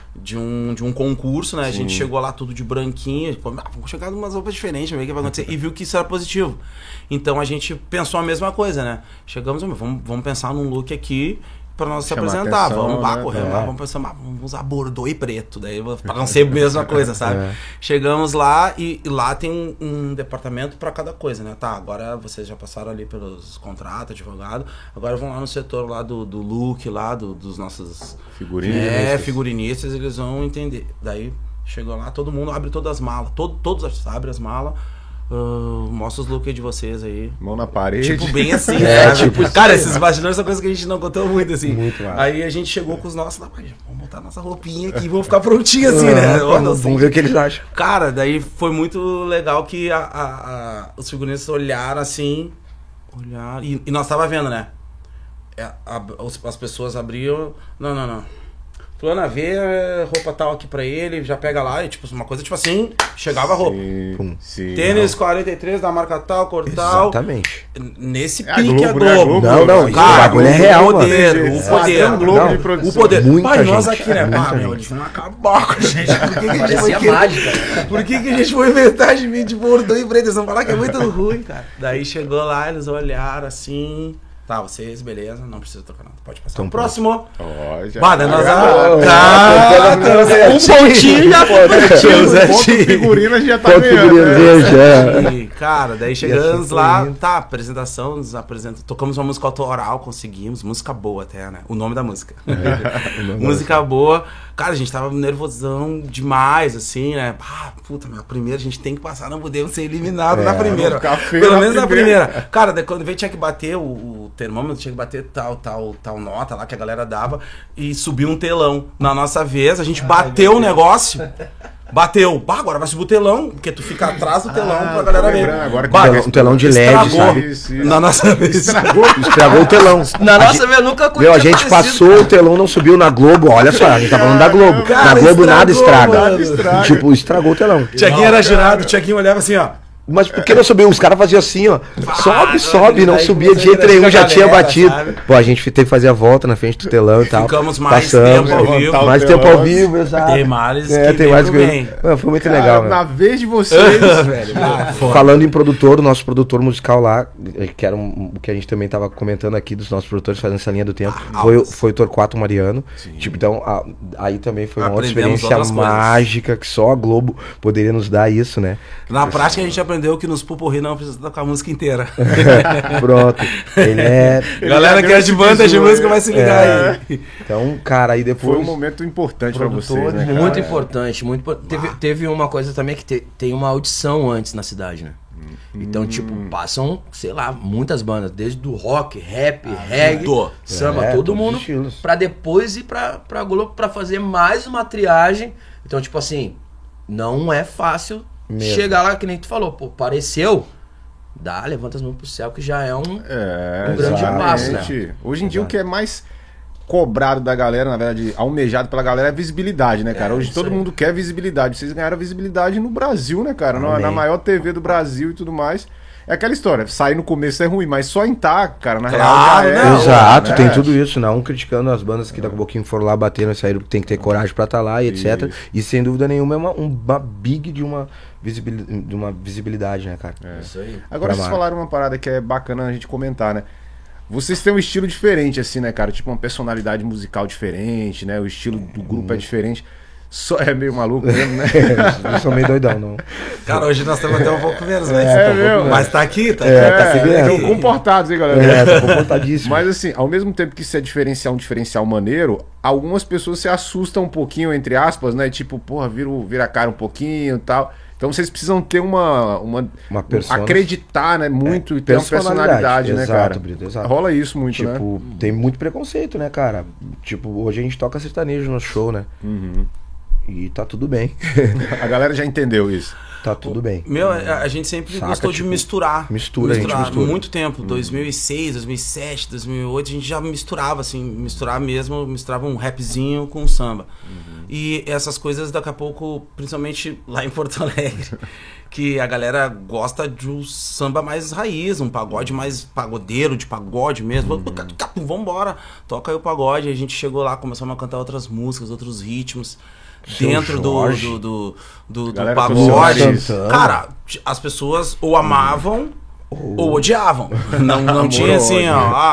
concurso, né? A gente chegou lá tudo de branquinho, pô, vamos chegar numas roupas diferentes, ver o que vai acontecer. E viu que isso era positivo. Então a gente pensou a mesma coisa, né? Chegamos, vamos pensar num look aqui pra nós se Chamar apresentar. atenção, Vamos lá, né? correndo lá, vamos pensar, vamos usar bordô e preto, daí pra não ser a mesma coisa, sabe? Chegamos lá e lá tem um departamento pra cada coisa, né? Tá, agora vocês já passaram ali pelos contratos, advogado, agora vão lá no setor lá do look, lá dos nossos figurinistas, eles vão entender. Daí chegou lá, todo mundo abre todas as malas, todos abrem as malas. Mostra os looks de vocês aí. Mão na parede. Tipo, bem assim, sabe? tipo, cara, esses bastidores são coisas que a gente não contou muito, assim. Muito massa. Aí a gente chegou com os nossos, vamos botar nossa roupinha aqui, vamos ficar prontinhos assim, né? Vamos ver o que eles acham. Cara, daí foi muito legal que os figurinistas olharam assim, e nós tava vendo, né? As pessoas abriam, não. Fulana vê roupa tal aqui pra ele, já pega lá, e tipo, uma coisa tipo assim, chegava a roupa. Sim, Tênis 43 da marca tal, cor tal. Exatamente. Nesse É a pique Globo, a né? Globo. Não, Cara, isso o bagulho é real, o poder, mano. o poder. É um Globo Não, de produção. O poder. Muita Pai, nós gente, aqui, né? muita Meu, gente. eles vão acabar com a gente. Por que a gente Parecia foi mágica. Por que a gente foi inventar de mim de bordô e preto? Eles vão falar que é muito ruim, cara. Daí chegou lá, eles olharam assim. Tá, vocês, beleza, não precisa trocar nada. Pode passar. Então, próximo. Ó, já. Bada, nós Um pontinho já Ponto figurino a gente já tá ganhando. Né? E, cara, daí chegamos lá, tá, apresentação, nos apresenta, tocamos uma música autoral, conseguimos, música boa até, né? O nome da música. Música boa. Cara, a gente tava nervosão demais, assim, né? Ah, puta, a primeira a gente tem que passar, não podemos ser eliminados na primeira. ficar feio Pelo na menos na primeira. primeira. Cara, daí quando veio tinha que bater o termômetro, tinha que bater tal nota lá que a galera dava e subiu um telão. Na nossa vez, a gente bateu o negócio. Bateu. Bah, agora vai subir o telão, porque tu fica atrás do telão pra galera ver. Agora que Bah, Um telão de LED, estragou. sabe? Isso. Na nossa vez. Estragou o telão. Na nossa vez nunca Meu, a gente passou, o telão não subiu na Globo. Olha só, a gente tá falando da Globo. Cara, Na Globo nada estragou, estraga. mano. Estraga. Tipo, estragou o telão. Tiaguinho era girado, o Tiaguinho olhava assim, ó. Mas por que não subiu? Os caras faziam assim, ó. Sobe, não daí subia de começou a jeito nenhum, já interagir tinha com a galera, batido. sabe? Pô, a gente teve que fazer a volta na frente do telão e tal. Ficamos mais Passamos, tempo ao vivo. levantar o Mais telão. tempo ao vivo, exato. Tem males É, que tem mais vem coisa. pro bem. Mano, foi muito Cara, legal, na velho. vez de vocês, velho. Falando em produtor, o nosso produtor musical lá, que era o que a gente também tava comentando aqui dos nossos produtores fazendo essa linha do tempo, foi o Torquato Mariano. Tipo, então, aí também foi uma outra Aprendemos experiência outras coisas. mágica que só a Globo poderia nos dar isso, né? Na prática a gente aprendeu que nos pupurri não precisa tocar a música inteira. Pronto. Ele é. Galera que é de banda de música vai se ligar aí. Então, cara, aí depois. Foi um momento importante pra vocês, né, cara? Muito importante, muito importante. Teve uma coisa também que tem uma audição antes na cidade, né? Então, tipo, passam, sei lá, muitas bandas, desde do rock, rap, reggae, tudo. samba, É, todo todos os mundo, estilos. pra depois ir pra Globo pra fazer mais uma triagem. Então, tipo assim, não é fácil Mesmo. chegar lá, que nem tu falou, pô, pareceu, levanta as mãos pro céu, que já é um grande passo, né? Hoje em dia o que é mais cobrado da galera, na verdade, almejado pela galera é visibilidade, né, cara? Hoje isso todo aí. mundo quer visibilidade. Vocês ganharam visibilidade no Brasil, né, cara? Na Amém. maior TV do Brasil e tudo mais. É aquela história, sair no começo é ruim, mas só em cara, na Claro, real já é. não. Exato, né? tem tudo isso, não criticando as bandas que daqui a pouquinho foram lá bateram e saíram, tem que ter coragem pra estar lá e etc. Isso. E sem dúvida nenhuma é uma big de uma visibilidade, né, cara? Isso aí. Agora Pra vocês marca. falaram uma parada que é bacana a gente comentar, né? Vocês têm um estilo diferente, assim, né, cara? Tipo uma personalidade musical diferente, né? O estilo do grupo é diferente. Só é meio maluco mesmo, né? Eu sou meio doidão, não. Cara, hoje nós estamos até um pouco menos, mas, tá um pouco menos. mas tá aqui, tá tá se vendo. Estão comportados, hein, galera? Tá comportadíssimo. Mas assim, ao mesmo tempo que isso é um diferencial maneiro, algumas pessoas se assustam um pouquinho, entre aspas, né? Tipo, porra, vira a cara um pouquinho e tal. Então vocês precisam ter uma persona. acreditar, né, muito e ter uma personalidade, né, exato, cara? Brito, exato. Rola isso muito, né? Tipo, tem muito preconceito, né, cara? Tipo, hoje a gente toca sertanejo no show, né? E tá tudo bem. A galera já entendeu isso. Tá tudo bem. Meu, a gente sempre Saca, gostou de tipo, misturar. a gente mistura. Muito tempo, 2006, 2007, 2008, a gente já misturava, assim, misturava um rapzinho com samba. E essas coisas daqui a pouco, principalmente lá em Porto Alegre, que a galera gosta de um samba mais raiz, um pagode mais pagodeiro, de pagode mesmo. Vambora, toca aí o pagode. A gente chegou lá, começamos a cantar outras músicas, outros ritmos. Dentro do Galera pagode. cantando. Cara, as pessoas ou amavam ou odiavam. Não tinha assim, ó.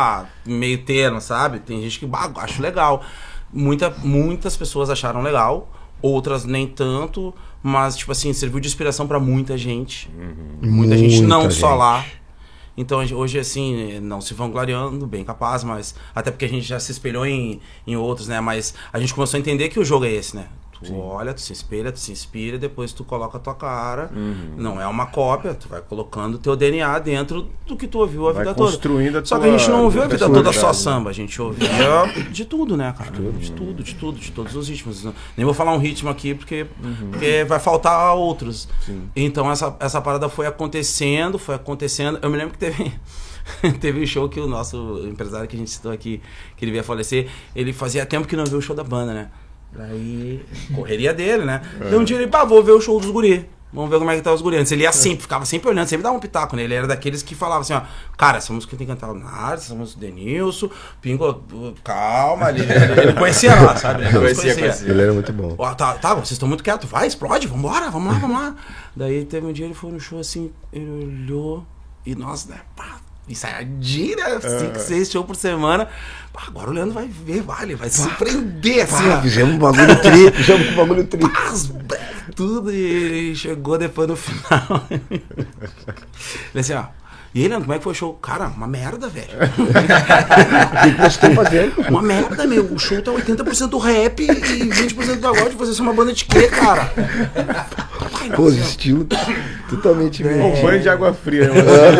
meio termo, sabe? Tem gente que acho legal. Muitas pessoas acharam legal, outras nem tanto, mas, tipo assim, serviu de inspiração pra muita gente. Muita gente, não só lá. Então, hoje, assim, não se vangloriando, bem capaz, mas... Até porque a gente já se espelhou em outros, né? Mas a gente começou a entender que o jogo é esse, né? Tu olha, tu se espelha, tu se inspira, depois tu coloca a tua cara. Não é uma cópia, tu vai colocando o teu DNA dentro do que tu ouviu a vida toda. Construindo a Só que a gente não ouviu a vida toda só samba, a gente ouvia de tudo, né, cara? De todos os ritmos. Nem vou falar um ritmo aqui porque vai faltar outros. Então essa parada foi acontecendo. Eu me lembro que teve um show que o nosso empresário que a gente citou aqui, que ele veio a falecer, ele fazia tempo que não viu o show da banda, né? Aí, correria dele, né? Daí um dia ele, vou ver o show dos guri. Vamos ver como é que tá os guri. Antes ele ia sempre, ficava sempre olhando, sempre dava um pitaco nele. Ele era daqueles que falavam assim, ó, cara, essa música tem que cantar o Nardes, essa música do Denilson, Pingo, calma, ele conhecia lá, sabe? Ele conhecia. Ele era muito bom. Ó, tá, vocês estão muito quietos, vai, explode, vamos lá. Daí teve um dia ele foi no show assim, ele olhou e nós, né, ensaiadinho, né? 5, 6 shows por semana. Agora o Leandro vai ver, ele vai se surpreender, assim. Fizemos um bagulho trip, tudo, e ele chegou depois no final. Ele assim, ó. E aí, Leandro, como é que foi o show? Cara, uma merda, velho. O que vocês estão fazendo? Uma merda, meu. O show tá 80% rap e 20% pagode. Vocês são uma banda de quê, cara? Pô, estilo totalmente Um banho de água fria.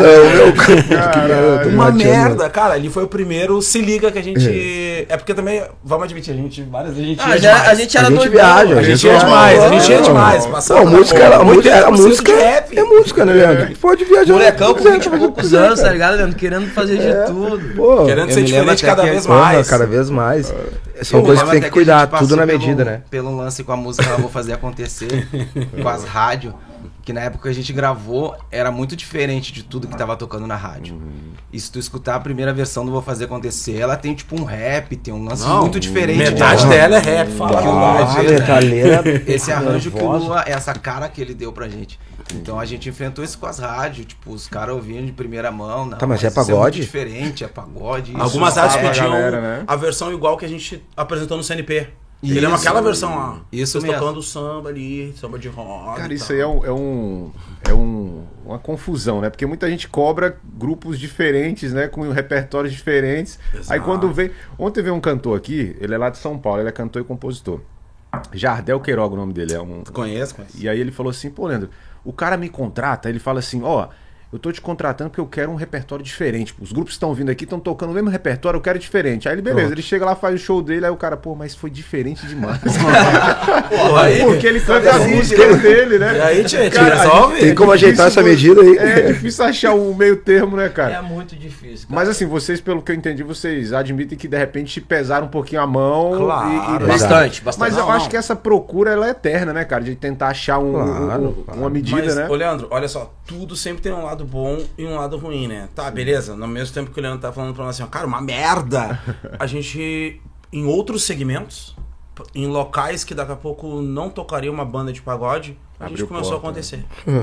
Uma merda, cara. Ele foi o primeiro se liga que a gente... É porque também, vamos admitir, a gente a gente era doido. Viaja. A gente ia demais, a gente ia demais. Pô, música é música, né, Leandro? Pode viajar. Molecão com 20 e poucos anos, tá ligado, Leandro? Querendo fazer de tudo. Pô, querendo ser diferente cada vez mais. Cada vez mais. São coisas que tem que cuidar, tudo na medida, né? Pelo lance com a música Eu Vou Fazer Acontecer, com as rádios, que na época que a gente gravou era muito diferente de tudo que tava tocando na rádio. E se tu escutar a primeira versão do Vou Fazer Acontecer, ela tem tipo um rap, tem um lance muito diferente. Metade dela é rap, fala que o Lua esse arranjo que o Lua, essa cara que ele deu pra gente. Então a gente enfrentou isso com as rádios, tipo, os caras ouvindo de primeira mão. Não, mas é pagode? É muito diferente, é pagode. Algumas rádios pediam a versão igual que a gente apresentou no CNP. Ele é aquela versão lá. Isso mesmo. Tocando samba ali, samba de roda. Cara, isso aí uma confusão, né? Porque muita gente cobra grupos diferentes, né? Com repertórios diferentes. Exato. Aí quando vem... Ontem veio um cantor aqui, ele é lá de São Paulo, ele é cantor e compositor. Jardel Queiroga, o nome dele é um... Conheço. E aí ele falou assim, pô, Leandro, o cara me contrata, ele fala assim, ó... Eu tô te contratando porque eu quero um repertório diferente. Os grupos que estão vindo aqui estão tocando o mesmo repertório, eu quero diferente. Aí ele, beleza, ele chega lá, faz o show dele, aí o cara, pô, mas foi diferente demais. Porque ele canta a música dele, né? E aí, gente, resolve. Tem como ajeitar essa medida aí. É difícil achar um meio termo, né, cara? É muito difícil, cara. Mas assim, vocês, pelo que eu entendi, vocês admitem que de repente pesaram um pouquinho a mão. Claro. Bastante. Mas eu acho que essa procura, ela é eterna, né, cara? De tentar achar uma medida, mas, né? Ô, Leandro, olha só, tudo sempre tem um lado bom e um lado ruim, né? Tá, beleza. No mesmo tempo que o Leandro tá falando pra nós assim, ó, cara, uma merda. A gente, em outros segmentos, em locais que daqui a pouco não tocaria uma banda de pagode, a gente começou a acontecer.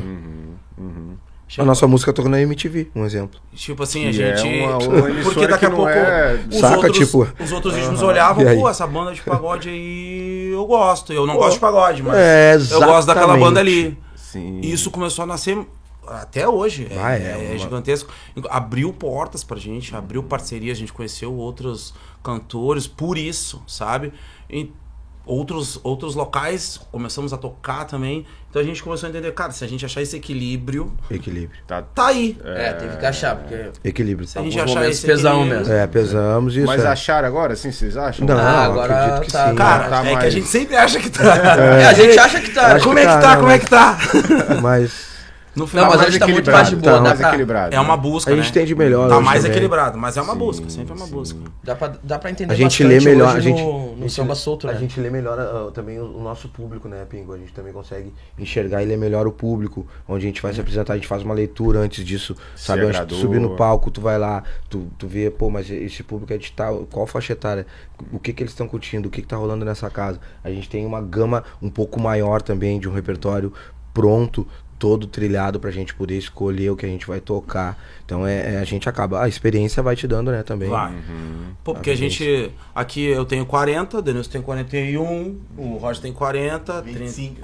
A nossa música tocou na MTV, um exemplo. Tipo assim, a Que gente... é uma porque daqui a pouco os outros ritmos olhavam, pô, essa banda de pagode aí eu gosto. Eu não gosto de pagode, mas eu gosto daquela banda ali. Sim. E isso começou a nascer até hoje. É gigantesco. Abriu portas pra gente, abriu parcerias, a gente conheceu outros cantores por isso, sabe? Em outros locais começamos a tocar também. Então a gente começou a entender, cara, se a gente achar esse equilíbrio... Tá aí. Teve que achar, porque... Equilíbrio. Se a gente achar esse pesamos mesmo. Pesamos isso. Mas acharam agora, assim, vocês acham? Não, agora acredito que tá, sim. Cara, tá que a mais- gente sempre acha que tá. A gente acha que tá. Acho Como que é que tá, tá? né, Como é que tá? Mas No final, Não, mas a gente tá muito mais de boa. Tá Dá mais pra, equilibrado. é uma busca, a gente né? tem de melhor. Tá hoje mais também. equilibrado, mas é uma busca, sempre é uma busca. dá pra entender A gente bastante lê melhor, hoje a gente, no samba solto, né? A gente lê melhor também o nosso público, né, Pingo? A gente também consegue enxergar e ler melhor o público, onde a gente vai se apresentar, a gente faz uma leitura antes disso, sabe? Antes de agradou. tu subir no palco, tu vai lá, tu vê, pô, mas esse público é de tal, qual faixa etária, o que eles estão curtindo, o que tá rolando nessa casa. A gente tem uma gama um pouco maior também de um repertório pronto todo trilhado pra gente poder escolher o que a gente vai tocar. Então a gente acaba, a experiência vai te dando, né, também. Vai. Pô, porque a gente, aqui eu tenho 40, o Denilson tem 41, o Roger tem 40, 25.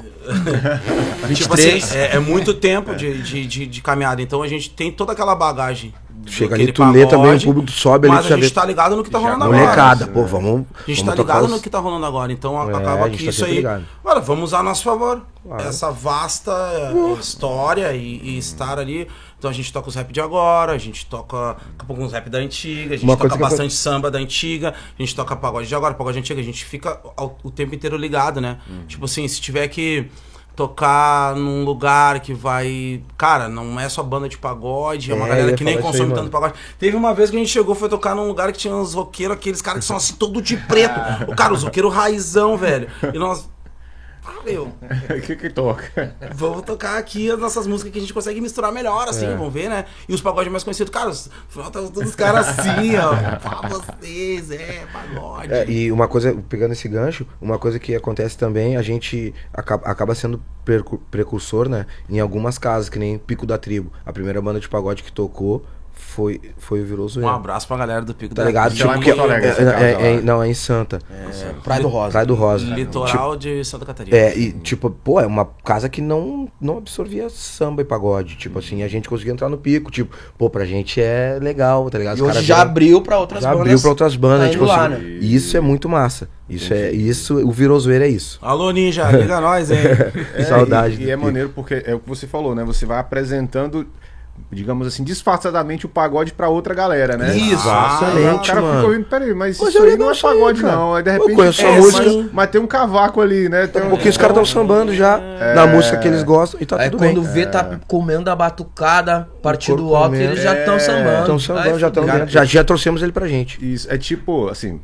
30, tipo assim, é muito tempo de caminhada, então a gente tem toda aquela bagagem. Chega ali, tu lê também, o público sobe ali, mas a gente tá ligado no que tá rolando agora. Molecada, pô, vamos. A gente vamos tá ligado tocar no que tá rolando agora, então acaba a gente que tá isso sempre aí. ligado. Olha, vamos usar a nosso favor. Claro. Essa vasta história e estar ali. Então a gente toca os rap de agora, a gente toca daqui a pouco uns rap da antiga, a gente toca bastante samba da antiga, a gente toca pagode de agora, pagode antiga, a gente fica o tempo inteiro ligado, né? Tipo assim, se tiver que tocar num lugar que vai... Cara, não é só banda de pagode, é uma galera que nem consome tanto pagode. Teve uma vez que a gente chegou, foi tocar num lugar que tinha uns roqueiros, aqueles caras que são assim, todo de preto. O cara, os roqueiros raizão, velho. E nós... Meu, O que toca? vamos tocar aqui as nossas músicas que a gente consegue misturar melhor, assim, vamos ver, né? E os pagodes mais conhecidos, cara, todos os caras assim, ó, pra vocês, pagode. E uma coisa, pegando esse gancho, uma coisa que acontece também, a gente acaba sendo precursor, né, em algumas casas, que nem Pico da Tribo. A primeira banda de pagode que tocou foi o Viroso. Um abraço pra galera do Pico Tá da ligado? Tribo. Tipo, Não, é em Santa. Praia do Rosa. Praia do Rosa. Litoral de Santa Catarina. E tipo, pô, é uma casa que não absorvia samba e pagode. Tipo assim, a gente conseguia entrar no pico. Tipo, pô, pra gente é legal, tá ligado? E hoje já abriu pra outras bandas. Já abriu pra outras bandas. Tá Tipo, indo lá, assim, né? isso é muito massa. Isso, o Virozoeiro é isso. Alô, Ninja, liga nós, hein? Saudade. E é maneiro porque é o que você falou, né? Você vai apresentando, digamos assim, disfarçadamente o pagode pra outra galera, né? Isso, o excelente, cara mano. fica ouvindo, peraí, mas Mas isso eu aí legal não é isso aí, pagode cara. não. Aí de Eu repente, conheço a música. mas tem um cavaco ali, né? Tem Porque os caras estão sambando já na música que eles gostam e tá Aí tudo bem. quando vê, tá comendo a batucada, partido corpo alto, comendo. eles já estão sambando. Estão sambando, Aí, já estão cara, dentro. Já trouxemos ele pra gente. Isso, é tipo, assim,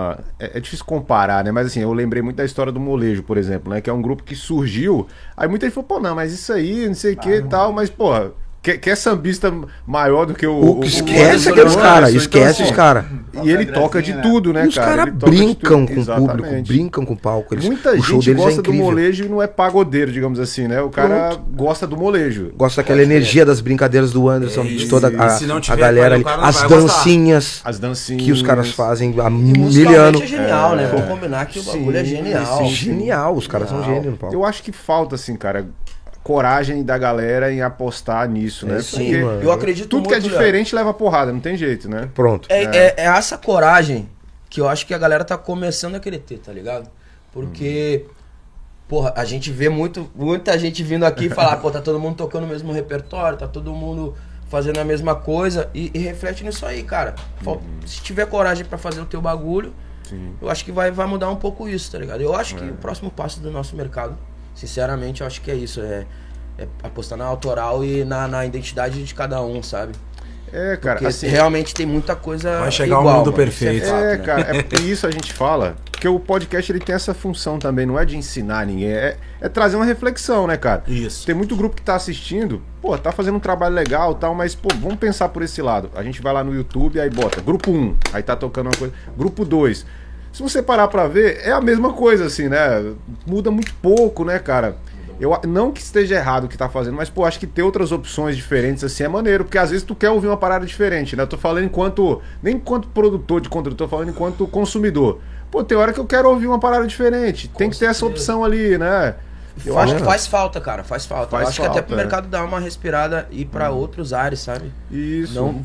é difícil comparar, né? Mas assim, eu lembrei muito da história do Molejo, por exemplo, né? Que é um grupo que surgiu, aí muita gente falou, pô, não, mas isso aí, não sei o que e tal, mas, porra, quer sambista maior do que esquece aqueles caras, esquece os caras. E ele toca de tudo, né, E os cara? caras Ele toca de brincam tudo. com o Exatamente. público, brincam com o palco. Muita o show gente deles gosta é do incrível. molejo e não é pagodeiro, digamos assim, né? O cara gosta do molejo. Gosta daquela energia das brincadeiras do Anderson, de toda se não a tiver, galera ali. o cara não As vai gostar. dancinhas As dancinhas. que os caras fazem há E mil musicalmente anos. é genial, né? Vamos combinar que o bagulho é genial. Genial, os caras são gênios no palco. Eu acho que falta, assim, cara, coragem da galera em apostar nisso, né? Sim, Porque mano. eu acredito tudo muito, que é Léo. diferente leva porrada, não tem jeito, né? Pronto. É essa coragem que eu acho que a galera tá começando a querer ter, tá ligado? Porque, porra, a gente vê muita gente vindo aqui e falar, pô, tá todo mundo tocando o mesmo repertório, tá todo mundo fazendo a mesma coisa e reflete nisso aí, cara. Se tiver coragem pra fazer o teu bagulho, eu acho que vai mudar um pouco isso, tá ligado? Eu acho que o próximo passo do nosso mercado, sinceramente, eu acho que é isso, é apostar na autoral e na identidade de cada um, sabe? É, cara, Porque assim... realmente tem muita coisa Vai chegar igual, o mundo mano. perfeito. Isso é fato, né? cara, é isso a gente fala, porque o podcast ele tem essa função também, não é de ensinar ninguém, é trazer uma reflexão, né, cara? Isso. Tem muito grupo que tá assistindo, pô, tá fazendo um trabalho legal e tal, mas, pô, vamos pensar por esse lado. A gente vai lá no YouTube, aí bota grupo 1, aí tá tocando uma coisa, grupo 2. Se você parar pra ver, é a mesma coisa, assim, né? Muda muito pouco, né, cara? Eu não que esteja errado o que tá fazendo, mas, pô, acho que ter outras opções diferentes, assim, é maneiro, porque às vezes tu quer ouvir uma parada diferente, né? Eu tô falando nem enquanto produtor de conteúdo, tô falando enquanto consumidor. Pô, tem hora que eu quero ouvir uma parada diferente, tem que ter essa opção ali, né? Eu acho que faz falta, cara, faz falta. Faz eu acho que até falta, pro mercado dar uma respirada e ir pra outros ares, sabe? Isso. Não...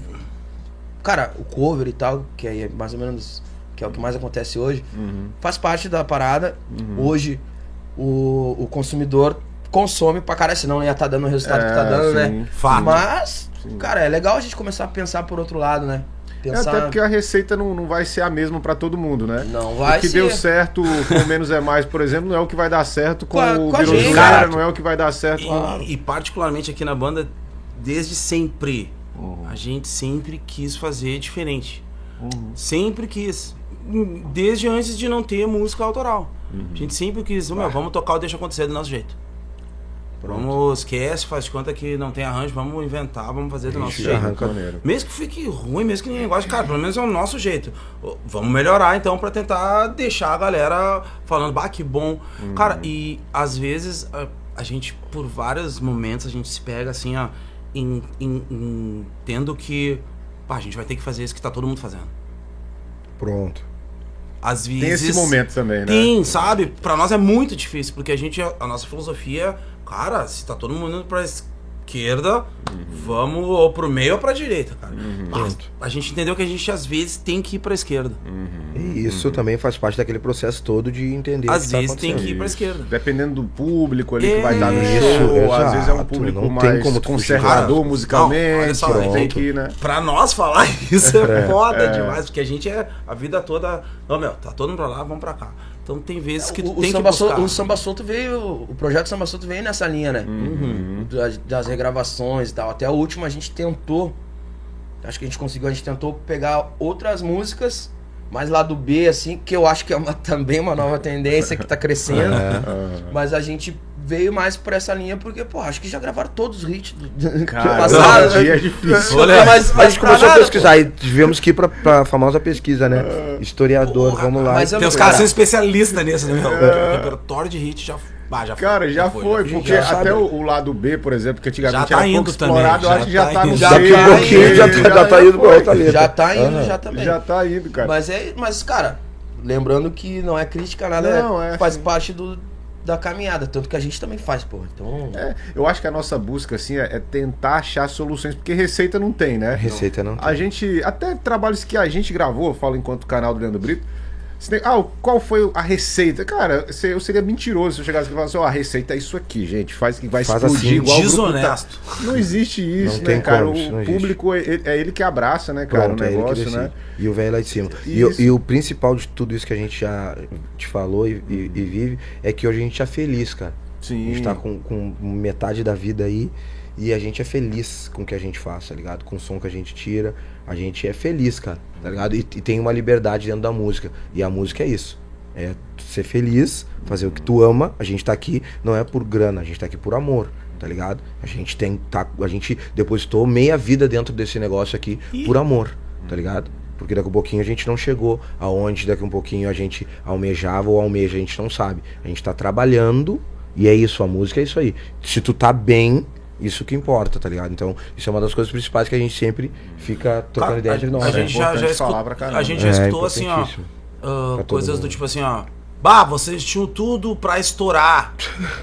Cara, o cover e tal, que é mais ou menos que é o que mais acontece hoje, faz parte da parada. Hoje o consumidor consome pra caralho, senão não ia estar dando o resultado que tá dando, sim. né? Fato. Mas, cara, é legal a gente começar a pensar por outro lado, né? Pensar... Até porque a receita não vai ser a mesma pra todo mundo, né? Não vai O que ser. deu certo com Menos é Mais, por exemplo, não é o que vai dar certo com o Com a Virou gente, Cara, cara. não é o que vai dar certo com... E particularmente aqui na banda, desde sempre, a gente sempre quis fazer diferente. Sempre quis. Desde antes de não ter música autoral. A gente sempre quis, vamos tocar o Deixa Acontecer do nosso jeito. Vamos, esquece, faz de conta que não tem arranjo, vamos inventar, vamos fazer do nosso jeito. Mesmo que fique ruim, mesmo que ninguém goste, cara, pelo menos é o nosso jeito. Vamos melhorar então pra tentar deixar a galera falando, bah, que bom. Cara, e às vezes a gente, por vários momentos, a gente se pega assim, ó, tendo que, pá, a gente vai ter que fazer isso que tá todo mundo fazendo. Pronto. Às vezes... Tem esse momento também, né? Tem, sabe? Pra nós é muito difícil, porque a nossa filosofia, cara, se tá todo mundo indo pra esquerda, vamos ou pro meio ou pra direita, cara. Mas a gente entendeu que a gente às vezes tem que ir pra esquerda. E isso também faz parte daquele processo todo de entender Às o que vezes tá tem que ir acontecendo. pra esquerda. Dependendo do público ali que vai estar no Isso, show, ou às vezes é um exato, público não tem mais como tu fugir. conservador Cara, musicalmente, não, olha só, tem pronto. que ir, né? Pra nós falar isso é foda demais, porque a gente é a vida toda. Ô meu, tá todo mundo pra lá, vamos pra cá. Então tem vezes que tu O tem que Samba buscar. O Samba Solto veio, o projeto Samba Solto veio nessa linha, né? Das regravações e tal. Até o último a gente tentou, acho que a gente conseguiu, a gente tentou pegar outras músicas, mais lá do B, assim, que eu acho que é também uma nova tendência que tá crescendo. Mas a gente veio mais por essa linha porque, pô, acho que já gravaram todos os hits do Cara, passado. hoje em dia é difícil. Olha, mas A gente começou a nada, pesquisar e tivemos que ir pra famosa pesquisa, né? Historiador, Porra, vamos lá. mas Tem os caras que são especialistas nisso, né? O repertório de hit já Cara, já foi, porque já até sabe. o lado B, por exemplo, que antigamente Já tá era pouco indo também, explorado, eu já acho que já tá tá no indo. Já Já que um tá pouquinho, indo, já tá indo pra foi. outra letra. já tá indo, já também. Já tá indo, cara. Mas, cara, lembrando que não é crítica, nada, Não, faz sim. parte da caminhada, tanto que a gente também faz, pô. Então, Eu acho que a nossa busca, assim, é tentar achar soluções, porque receita não tem, né? Receita não tem. A gente, até trabalhos que a gente gravou, eu falo enquanto canal do Leandro Brito, qual foi a receita? Cara, eu seria mentiroso se eu chegasse aqui e falasse, a receita é isso aqui, gente, faz que vai Faz explodir assim, igual o grupo desonesto. Não existe isso, Não né, tem cara? como, isso não O existe. público, é ele que abraça, né, cara, Pronto, o é ele que negócio, decide. né? E o velho lá de cima. Isso. E o principal de tudo isso que a gente já te falou e vive é que hoje a gente tá feliz, cara. Sim. A gente tá com metade da vida aí e a gente é feliz com o que a gente faz, tá ligado? Com o som que a gente tira, a gente é feliz, cara, tá ligado? E tem uma liberdade dentro da música. E a música é isso. É ser feliz, fazer o que tu ama. A gente tá aqui não é por grana, a gente tá aqui por amor, tá ligado? A gente depositou meia vida dentro desse negócio aqui por amor, tá ligado? Porque daqui a pouquinho a gente não chegou aonde daqui a um pouquinho a gente almejava ou almeja, a gente não sabe. A gente tá trabalhando e é isso, a música é isso aí. Se tu tá bem, isso que importa, tá ligado? Então, isso é uma das coisas principais que a gente sempre fica trocando ideia entre nós. A gente já importante escutou, falar pra caramba. a gente já escutou assim, ó, importantíssimo. Pra todo coisas do mundo. tipo assim, ó, bah, vocês tinham tudo pra estourar.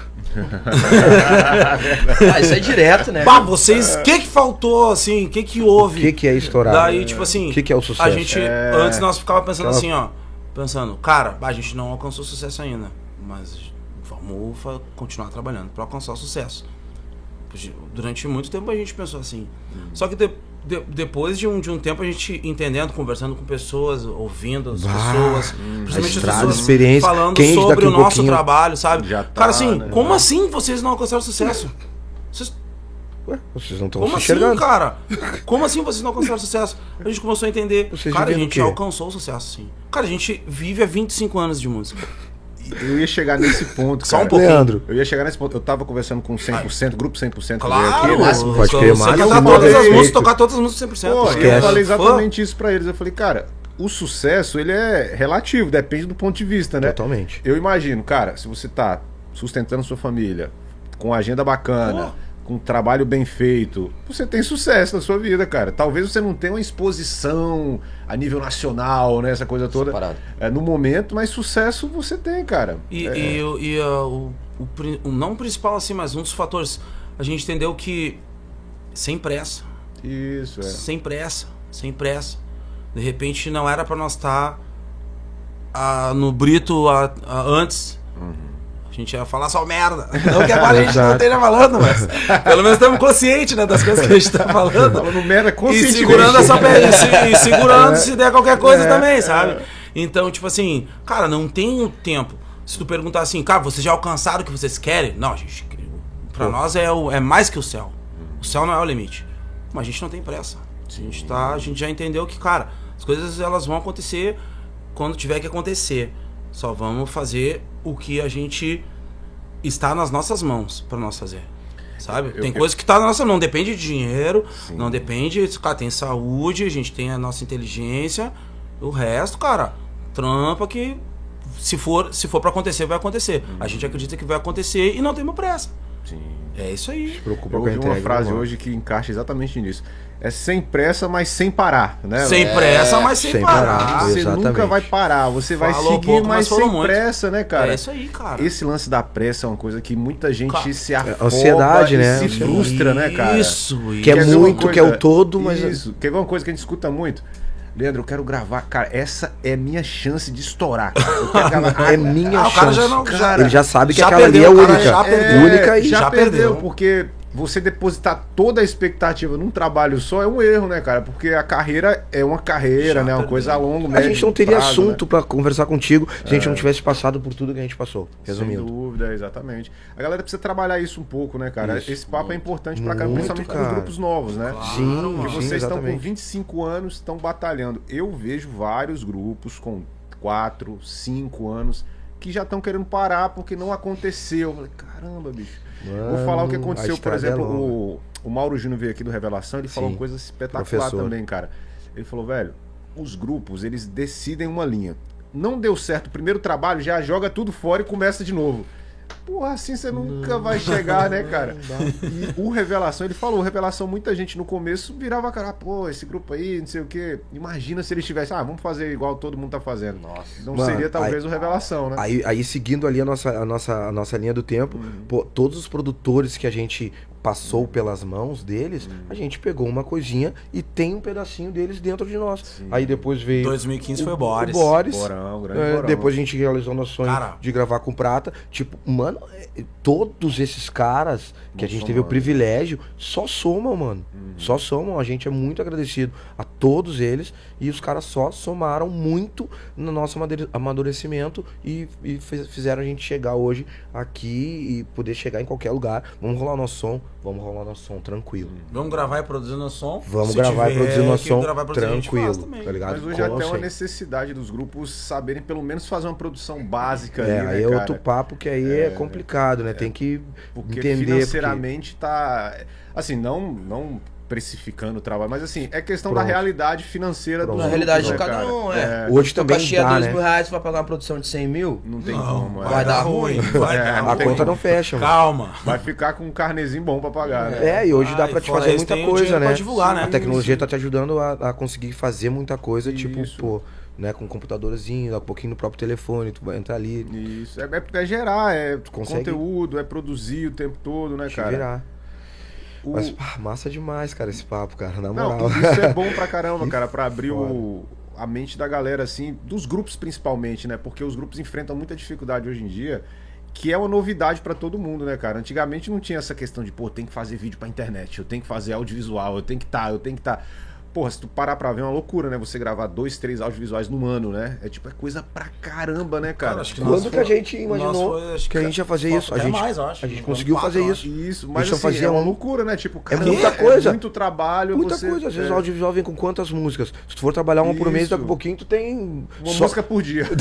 isso é direto, né? Bah, vocês, o que faltou, assim, o que houve? O que é estourar? Daí, tipo assim, O que é o sucesso? a gente, antes nós ficava pensando Aquela- assim, ó, cara, a gente não alcançou sucesso ainda, mas vamos continuar trabalhando pra alcançar o sucesso. Durante muito tempo a gente pensou assim. Só que depois de um tempo a gente entendendo, conversando com pessoas, ouvindo as pessoas, principalmente as estrada, pessoas experiência, falando quem sobre daqui o um nosso pouquinho- trabalho, sabe? Já tá, Cara, assim, né? como assim vocês não alcançaram sucesso? Ué, vocês não estão Como se assim, enxergando. cara? Como assim vocês não alcançaram sucesso? A gente começou a entender. Vocês Cara, a vivem do gente quê? alcançou o sucesso, sim. Cara, a gente vive há 25 anos de música. Eu ia chegar nesse ponto, Só cara. um pouquinho. Leandro, Eu ia chegar nesse ponto. Eu tava conversando com 100%, grupo 100% veio Claro, aqui, né? Pode crer, você mais cantar uma todas as vez. músicas, tocar todas as músicas 100%. Pô, eu Esquece. falei Fã. exatamente isso pra eles. Eu falei, cara, o sucesso, ele é relativo, depende do ponto de vista, né? totalmente. Eu imagino, cara, se você tá sustentando sua família, com agenda bacana, com um trabalho bem feito, você tem sucesso na sua vida, cara. Talvez você não tenha uma exposição a nível nacional, né? Essa coisa toda. Separado. No momento, mas sucesso você tem, cara. O não principal, assim, mas um dos fatores, a gente entendeu que sem pressa, Isso, sem pressa. De repente não era pra nós estar no Brito antes. A gente ia falar só merda. Não que agora a gente não Exato. esteja falando, mas pelo menos estamos conscientes, né, das coisas que a gente tá falando. Falando merda E conscientemente. segurando essa e segurando se der qualquer coisa também, sabe? Então, tipo assim, cara, não tem o tempo. Se tu perguntar assim, cara, vocês já alcançaram o que vocês querem? Não, gente, pra nós é mais que o céu. O céu não é o limite. Mas a gente não tem pressa. A gente já entendeu que, cara, as coisas elas vão acontecer quando tiver que acontecer. Só vamos fazer o que a gente está nas nossas mãos pra nós fazer. Sabe? Tem coisa que tá na nossa mão, não depende de dinheiro, não depende, cara, tem saúde, a gente tem a nossa inteligência, o resto, cara, trampa que se for pra acontecer, vai acontecer. A gente acredita que vai acontecer e não temos pressa. Sim. É isso aí. Se preocupa Eu com a ouvi entrega. uma frase mano. hoje que encaixa exatamente nisso. É sem pressa, mas sem parar, né? Sem pressa, mas sem sem parar. parar. Você Exatamente. nunca vai parar, você vai Falou seguir, pouco, mas mas falou sem muito. pressa, né, cara? É isso aí, cara. Esse lance da pressa é uma coisa que muita gente Cara, se afoba ansiedade, e né? se frustra, né, cara? Isso. Que é Quer ver uma muito, que é o todo, mas... Isso, quer ver uma coisa que a gente escuta muito? Leandro, eu quero gravar. Cara, essa é minha chance de estourar, cara. Eu quero gravar. É minha o cara chance. já não... Cara, Ele já sabe que já aquela ali é perdeu, o cara única. já perdeu. Única e... já já perdeu, perdeu. porque você depositar toda a expectativa num trabalho só é um erro, né, cara? Porque a carreira é uma carreira, Já né? Uma perdeu. coisa a longo, A médio gente não teria prazo, assunto né? pra conversar contigo se a gente não tivesse passado por tudo que a gente passou. Sem Resumindo. dúvida, exatamente. A galera precisa trabalhar isso um pouco, né, cara? Isso, Esse papo é importante pra cá, Muito, principalmente para os cara. grupos novos, né? Sim, Porque sim, vocês estão com exatamente. 25 anos, estão batalhando. Eu vejo vários grupos com 4, 5 anos que já estão querendo parar porque não aconteceu. Eu falei, caramba, bicho. Vou falar o que Mano, aconteceu, a por estrada é exemplo, longa. o Mauro Júnior veio aqui do Revelação, ele falou Sim, uma coisa espetacular professor. também, cara. Ele falou, velho, os grupos, eles decidem uma linha. Não deu certo o primeiro trabalho, já joga tudo fora e começa de novo. Porra, assim você nunca vai chegar, né, cara? E o Revelação, ele falou, o Revelação, muita gente no começo virava, cara, pô, esse grupo aí, não sei o quê. Imagina se eles tivessem, vamos fazer igual todo mundo tá fazendo. Nossa. Não Mano, seria talvez o Revelação, né? Aí seguindo ali a nossa linha do tempo, pô, todos os produtores que a gente passou pelas mãos deles, a gente pegou uma coisinha e tem um pedacinho deles dentro de nós. Aí depois veio 2015 foi o Boris. o Boris. Borão, grande É, Borão. depois a gente realizou nosso sonho Cara. de gravar com Prata. Tipo, mano, todos esses caras que a gente teve o privilégio só somam, mano. Só somam. A gente é muito agradecido a todos eles. E os caras só somaram muito no nosso amadurecimento e fizeram a gente chegar hoje aqui e poder chegar em qualquer lugar. Vamos rolar o nosso som tranquilo. Vamos gravar e produzir nosso som? Vamos Se gravar e tiver produzir nosso que som gravar e produzir, a gente faz tranquilo, também. tá ligado? Mas hoje Com até uma vocês. necessidade dos grupos saberem pelo menos fazer uma produção básica ali, É, né, aí é cara? outro papo que aí é complicado, né? Tem que Porque entender. financeiramente tá... Assim, não precificando o trabalho, mas assim, é questão da Pronto. realidade financeira Pronto. dos Na realidade de grupos, né, cada cara? um, é. Hoje Teu também cachê é dá, R$2 né? mil, você vai pagar uma produção de 100 mil? Não tem Não, como. vai dar ruim. Vai É, dar não A tem ruim. conta não fecha, mano. Calma. Vai ficar com um carnezinho bom pra pagar, né? É, e hoje dá pra te fora fazer isso, muita tem o coisa, dinheiro né? pra divulgar, né? A tecnologia tá te ajudando a conseguir fazer muita coisa, tipo, Isso. pô, né, com um computadorzinho, daqui a pouquinho no próprio telefone, tu vai entrar ali, Isso. É gerar, é consegue- conteúdo, é produzir o tempo todo, né, te cara? virar. O- Mas, pá, massa demais, cara, esse papo, cara, na Não, moral. isso é bom pra caramba, cara, pra abrir foda. a mente da galera, assim, dos grupos principalmente, né? Porque os grupos enfrentam muita dificuldade hoje em dia, que é uma novidade pra todo mundo, né, cara? Antigamente não tinha essa questão de, pô, tem que fazer vídeo pra internet, eu tenho que fazer audiovisual, eu tenho que tá. Porra, se tu parar pra ver é uma loucura, né? Você gravar 2, 3 audiovisuais no ano, né? É tipo, é coisa pra caramba, né, cara? Cara, acho que Quando nosso que a foi- gente imaginou nosso foi, acho que a gente ia fazer isso? A até gente, mais, eu acho. a gente Uns conseguiu 4, fazer eu isso. Isso, mas Deixa eu assim, fazer é uma um- loucula, né? Tipo, caramba, muita coisa. É muito trabalho. Muita você, coisa, às vezes é, o audiovisual vem com quantas músicas? Se tu for trabalhar uma por mês, Isso. daqui a pouquinho tu tem uma só- música por dia.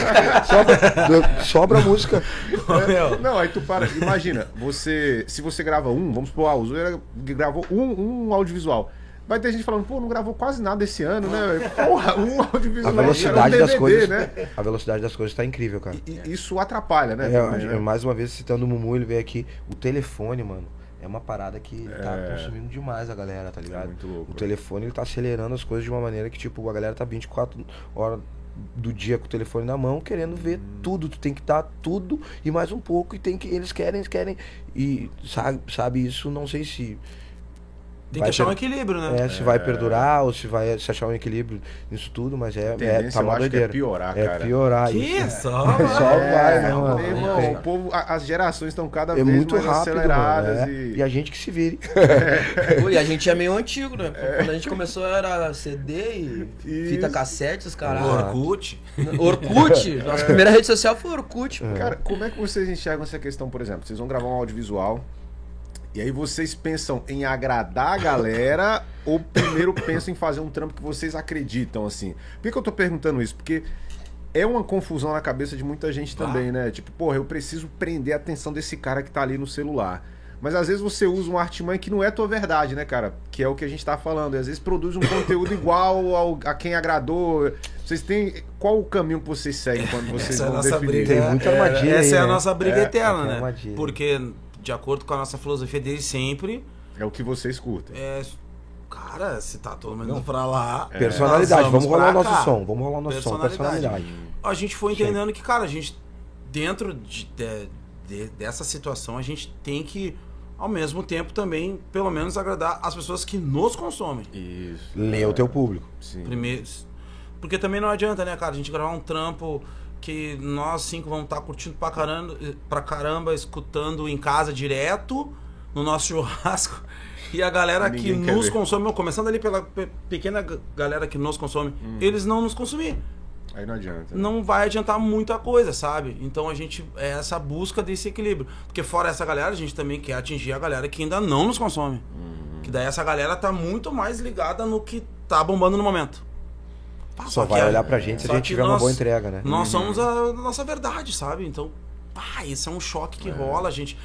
sobra música. Meu. Não, aí tu para, imagina, se você grava vamos supor, o Zoeira gravou um audiovisual. Vai ter gente falando, pô, não gravou quase nada esse ano, né? Porra, um audiovisual. A velocidade era um das coisas, né? a velocidade das coisas tá incrível, cara. E isso atrapalha, né? também, né? Mais uma vez citando o Mumu, ele veio aqui, o telefone, mano, é uma parada que tá consumindo demais a galera, tá ligado? muito louco. O telefone, ele tá acelerando as coisas de uma maneira que, tipo, a galera tá 24 horas do dia com o telefone na mão, querendo ver tudo, tu tem que dar tudo e mais um pouco, e eles querem, e sabe, isso não sei se Tem vai que achar um per- equilíbrio, né? se vai perdurar ou se vai se achar um equilíbrio nisso tudo, mas Tendência, tá eu uma acho que doideira. é piorar, É cara. piorar Que isso. só Só vai, né, Meu mano? irmão, o povo, as gerações estão cada É vez muito mais rápido, aceleradas mano. E a gente que se vire. Pô, e a gente é meio antigo, né? Quando a gente começou era CD e fita Isso. cassete, os caras. Orkut. Orkut. Nossa primeira rede social foi Orkut. pô. Cara, como é que vocês enxergam essa questão, por exemplo? Vocês vão gravar um audiovisual e aí vocês pensam em agradar a galera ou primeiro pensam em fazer um trampo que vocês acreditam, assim? Por que eu tô perguntando isso? Porque é uma confusão na cabeça de muita gente também, né? Tipo, porra, eu preciso prender a atenção desse cara que tá ali no celular. Mas às vezes você usa um artimanha que não é tua verdade, né, cara? Que é o que a gente tá falando. E às vezes produz um conteúdo igual a quem agradou. Vocês têm... Qual o caminho que vocês seguem quando vocês Essa é a vão nossa definir? briga. Tem muita armadilha Essa aí, é a né? nossa briga eterna, tem né? armadilha. Porque, de acordo com a nossa filosofia desde sempre, É o que vocês curtem. cara, se tá todo mundo pra lá... Personalidade, nós vamos rolar o pra nosso cá. som. Vamos rolar o nosso som. Personalidade. A gente foi entendendo que, cara, a gente, dentro dessa situação, a gente tem que, ao mesmo tempo, também, pelo menos, agradar as pessoas que nos consomem. Isso. Lê o teu público. Sim. Primeiro. Porque também não adianta, né, cara, a gente gravar um trampo que nós 5 vamos estar curtindo pra caramba, escutando em casa direto, no nosso churrasco, e a galera que Ninguém quer nos ver. consome, começando ali pela pequena galera que nos consome, eles não nos consumir. Aí não adianta. né? Não vai adiantar muita coisa, sabe? Então a gente é essa busca desse equilíbrio. Porque fora essa galera, a gente também quer atingir a galera que ainda não nos consome. Que daí essa galera tá muito mais ligada no que tá bombando no momento. Só vai olhar pra gente se a gente tiver uma boa entrega, né? Nós somos a nossa verdade, sabe? Então, esse é um choque que rola, a gente...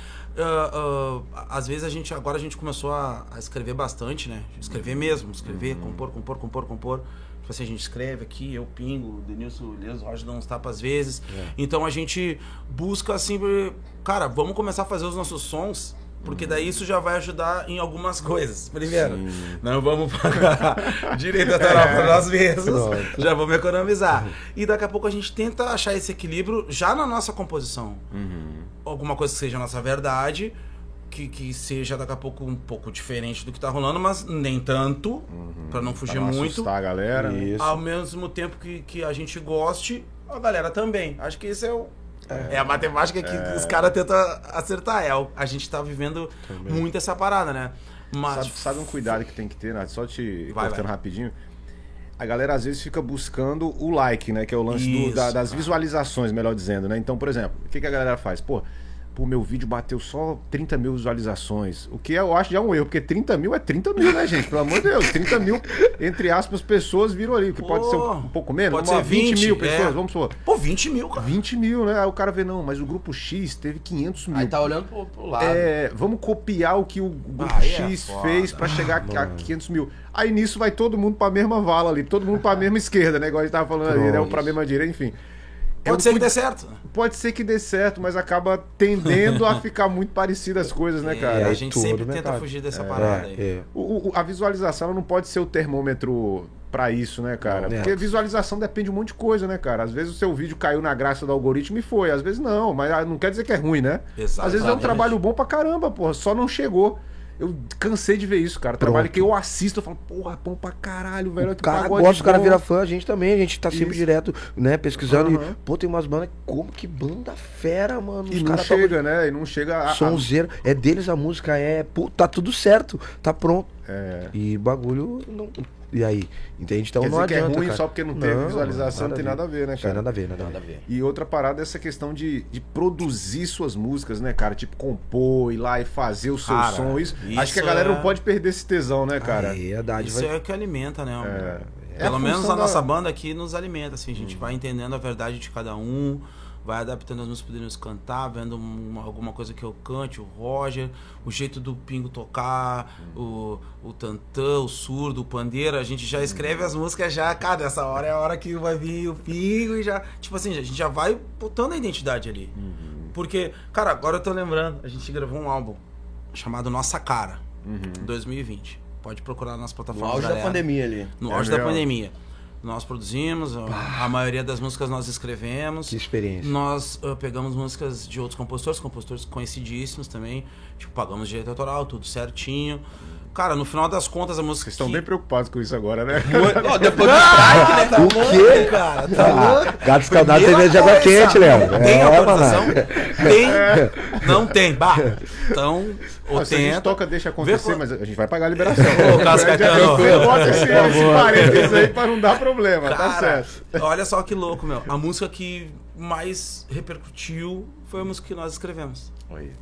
às vezes agora a gente começou a escrever bastante, né? Escrever mesmo, escrever, compor. Tipo assim, a gente escreve aqui, eu pingo, o Denilson, o Elias, o Roger dá uns tapas às vezes. Então a gente busca assim, cara, vamos começar a fazer os nossos sons, porque daí isso já vai ajudar em algumas coisas. Primeiro, não vamos pagar direito autoral para nós mesmos, já vamos economizar. E daqui a pouco a gente tenta achar esse equilíbrio já na nossa composição. Alguma coisa que seja a nossa verdade, que seja daqui a pouco um pouco diferente do que tá rolando, mas nem tanto, pra não fugir Pra não muito. assustar a galera. né? Isso. Ao mesmo tempo que a gente goste, a galera também. Acho que esse é a matemática que os caras tentam acertar. A gente tá vivendo muito essa parada, né? Mas Sabe um cuidado que tem que ter, né? Só te Vai. cortando rapidinho. A galera às vezes fica buscando o like, né? Que é o lance Isso, das visualizações, melhor dizendo, né? Então, por exemplo, o que a galera faz? Pô, meu vídeo bateu só 30 mil visualizações. O que eu acho já um erro, porque 30 mil é 30 mil, né, gente? Pelo amor de Deus, 30 mil, entre aspas, pessoas viram ali. Que pode ser um pouco menos, pode vamos ser lá, 20 mil 20, pessoas, vamos supor. Pô, 20 mil, cara. 20 mil, né? Aí o cara vê, não, mas o grupo X teve 500 mil. Aí tá olhando pro lado. Vamos copiar o que o grupo Aí é X foda. fez pra chegar a 500 mil. Aí nisso vai todo mundo pra mesma vala ali, todo mundo pra mesma esquerda, né? Igual a gente tava falando ali, né? Pra mesma direita, enfim. Pode ser que dê certo. Pode ser que dê certo, mas acaba tendendo a ficar muito parecidas as coisas, né, cara? A gente todo sempre mercado. tenta fugir dessa parada aí. A visualização ela não pode ser o termômetro pra isso, né, cara? Não. Porque visualização depende de um monte de coisa, né, cara? Às vezes o seu vídeo caiu na graça do algoritmo e foi, às vezes não, mas não quer dizer que é ruim, né? Exato. Às vezes é um trabalho bom pra caramba, porra, só não chegou. Eu cansei de ver isso, cara. Trabalho que eu assisto, eu falo, porra, bom pra caralho, velho. O cara gosta, o cara vira fã, a gente também, a gente tá sempre Isso. direto, né, pesquisando. Aham. E, pô, tem umas bandas, como que banda fera, mano. E Os não caras chega, né? E não chega a... sonzeiro. É deles a música, pô, tá tudo certo, tá pronto. É. E bagulho não. E aí? Entende? Então Quer não dizer que é adianta. ruim cara. só porque não teve visualização, não tem nada a ver, né, cara? Nada a ver, Nada a ver. E outra parada é essa questão de produzir suas músicas, né, cara? Tipo, compor, ir lá e fazer o seu Cara, som. Acho isso que a galera é- não pode perder esse tesão, né, cara? Aí a dádiva. Isso é o que alimenta, né? É a Pelo menos função a nossa da- banda aqui nos alimenta, assim, a gente vai entendendo a verdade de cada um, vai adaptando as músicas pra Denilson cantar, vendo alguma coisa que eu cante, o Roger, o jeito do Pingo tocar, o tantã, o surdo, o pandeiro, a gente já escreve as músicas já, cara, essa hora é a hora que vai vir o Pingo e já, tipo assim, a gente já vai botando a identidade ali. Porque, cara, agora eu tô lembrando, a gente gravou um álbum chamado Nossa Cara, 2020. Pode procurar nas No plataformas. auge da galera. pandemia ali. No É auge da mesmo? pandemia. Nós produzimos, a maioria das músicas nós escrevemos. Que experiência. Nós pegamos músicas de outros compositores conhecidíssimos também. Tipo, pagamos direito autoral, tudo certinho. Cara, no final das contas, a música. Vocês estão bem preocupados com isso agora, né? Ó, depois do strike, né? O quê? Cara, tá louco? Gato escaldado tem Primeira medo de água coisa, quente, Léo. Tem autorização? mano. Tem? Não tem. Bah. Então, ou Se a gente tenta. toca, deixa acontecer, Vê mas a gente vai pagar a liberação. Ô, Cascaetano. Bota esse parênteses aí pra não dar problema, tá Cara, certo. olha só que louco, meu. A música que mais repercutiu foi a música que nós escrevemos. Oi.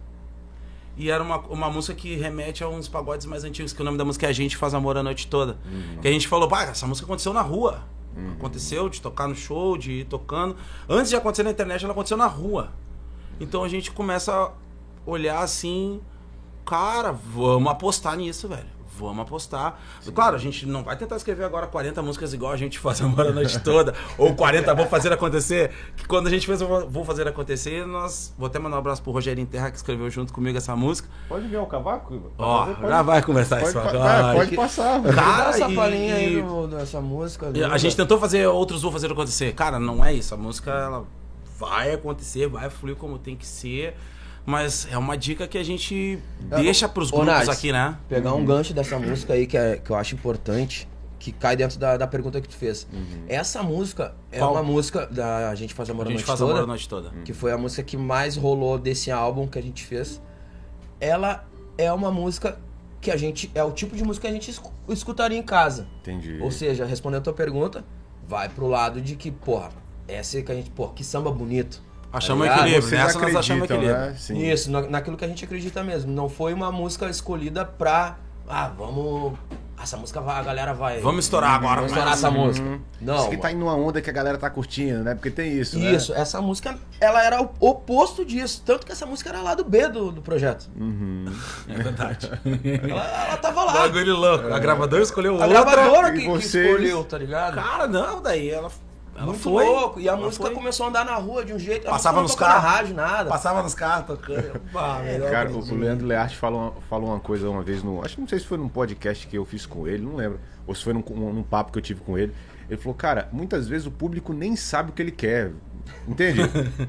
E era uma música que remete a uns pagodes mais antigos, que o nome da música é A Gente Faz Amor a Noite Toda. Que a gente falou, pá, essa música aconteceu na rua. Aconteceu de tocar no show, de ir tocando. Antes de acontecer na internet, ela aconteceu na rua. Então a gente começa a olhar assim, cara, vamos apostar nisso, velho. vamos apostar. Claro, a gente não vai tentar escrever agora 40 músicas igual a gente faz Amor a Noite Toda, ou 40 Vou Fazer Acontecer, que quando a gente fez o Vou Fazer Acontecer, vou até mandar um abraço pro Rogerinho Terra, que escreveu junto comigo essa música. Pode ver o cavaco? Ó, já vai conversar isso agora. Pode passar. Dá essa palhinha aí dessa música. A gente tentou fazer outros Vou Fazer Acontecer. Cara, não é isso. A música, ela vai acontecer, vai fluir como tem que ser. Mas é uma dica que a gente deixa pros grupos Nath, aqui, né? Pegar um gancho dessa música aí que eu acho importante, que cai dentro da pergunta que tu fez. Essa música é Qual? uma música da A Gente Faz Amor A a gente Noite faz Toda, Amor a Noite Toda. que foi a música que mais rolou desse álbum que a gente fez. Ela é uma música que a gente... É o tipo de música que a gente escutaria em casa. Entendi. Ou seja, respondendo a tua pergunta, vai pro lado de que, porra, essa que a gente... Porra, que samba bonito. Achamos ligado? equilíbrio. Vocês Nessa nós achamos acreditam, equilíbrio. né? Sim. Isso, naquilo que a gente acredita mesmo. Não foi uma música escolhida pra... vamos... Essa música vai, a galera vai... Vamos estourar agora. Vamos estourar essa música. Não, Isso que tá indo numa onda que a galera tá curtindo, né? Porque tem isso, né? Isso, essa música, ela era o oposto disso. Tanto que essa música era lá do B do projeto. É verdade. Ela tava lá. Bagulho louco. A gravadora escolheu A outra. gravadora e que vocês- escolheu, tá ligado? Cara, não, daí ela Muito foi. louco. E a Ela música foi. começou a andar na rua de um jeito... a Passava música nos não tocou carros. na rádio, nada. Passava nos carros tocando. Melhor Cara, coisa. o Leandro Learte falou uma coisa uma vez no... Acho que não sei se foi num podcast que eu fiz com ele, não lembro. Ou se foi num papo que eu tive com ele. Ele falou, cara, muitas vezes o público nem sabe o que ele quer. Entende?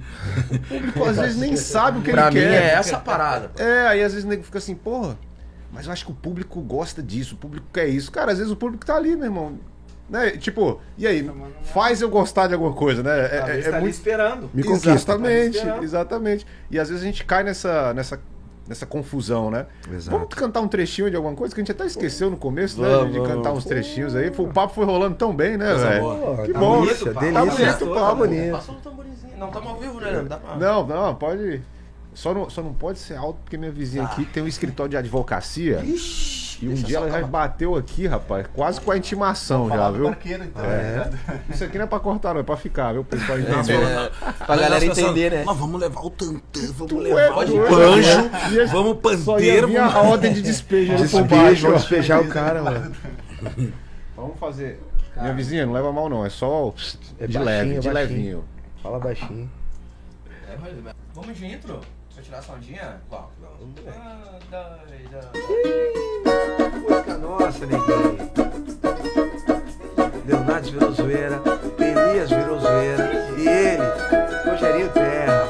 O público às vezes nem sabe o que Pra ele mim quer. é essa a parada. Aí às vezes o nego fica assim, porra, mas eu acho que o público gosta disso, o público quer isso. Cara, às vezes o público tá ali, meu irmão. Né? Tipo, e aí? Faz eu gostar de alguma coisa, né? Talvez tá ali muito... esperando. Me conquista. Exatamente, Exatamente. E às vezes a gente cai nessa confusão, né? Exato. Vamos cantar um trechinho de alguma coisa que a gente até esqueceu no começo, né? Vamos, De cantar uns trechinhos aí. O papo foi rolando tão bem, né, Coisa velho? boa. Que Tá bom. bonito, Tá delícia. bonito o papo. bonito. Passa um tamborinzinho. Não, estamos ao vivo, né, Leandro? Dá pra... Não, pode... Só não pode ser alto, porque minha vizinha aqui tem um escritório de advocacia. Ixi, E um deixa dia só ela já acabar. bateu aqui, rapaz. Quase com a intimação já, Falar do viu? barqueiro, então. Isso aqui não é pra cortar, não. É pra ficar, viu? O pessoal entender. Pra galera entender, né? Mas vamos levar o tantã, vamos Tu levar é o doido. banjo, vamos Só ia pandeiro, vir a vamos... ordem de despejo ali por Despejo, baixo. vamos ó. despejar o cara, mano. Vamos fazer. Minha vizinha, não leva mal não. É só É de baixinho, leve, de baixinho. levinho. Fala baixinho. Vamos de intro? Deixa eu tirar essa ondinha? Qual? Música nossa, neguinho. Leonardo virou zoeira, Elias virou zoeira e ele, Rogerinho Terra.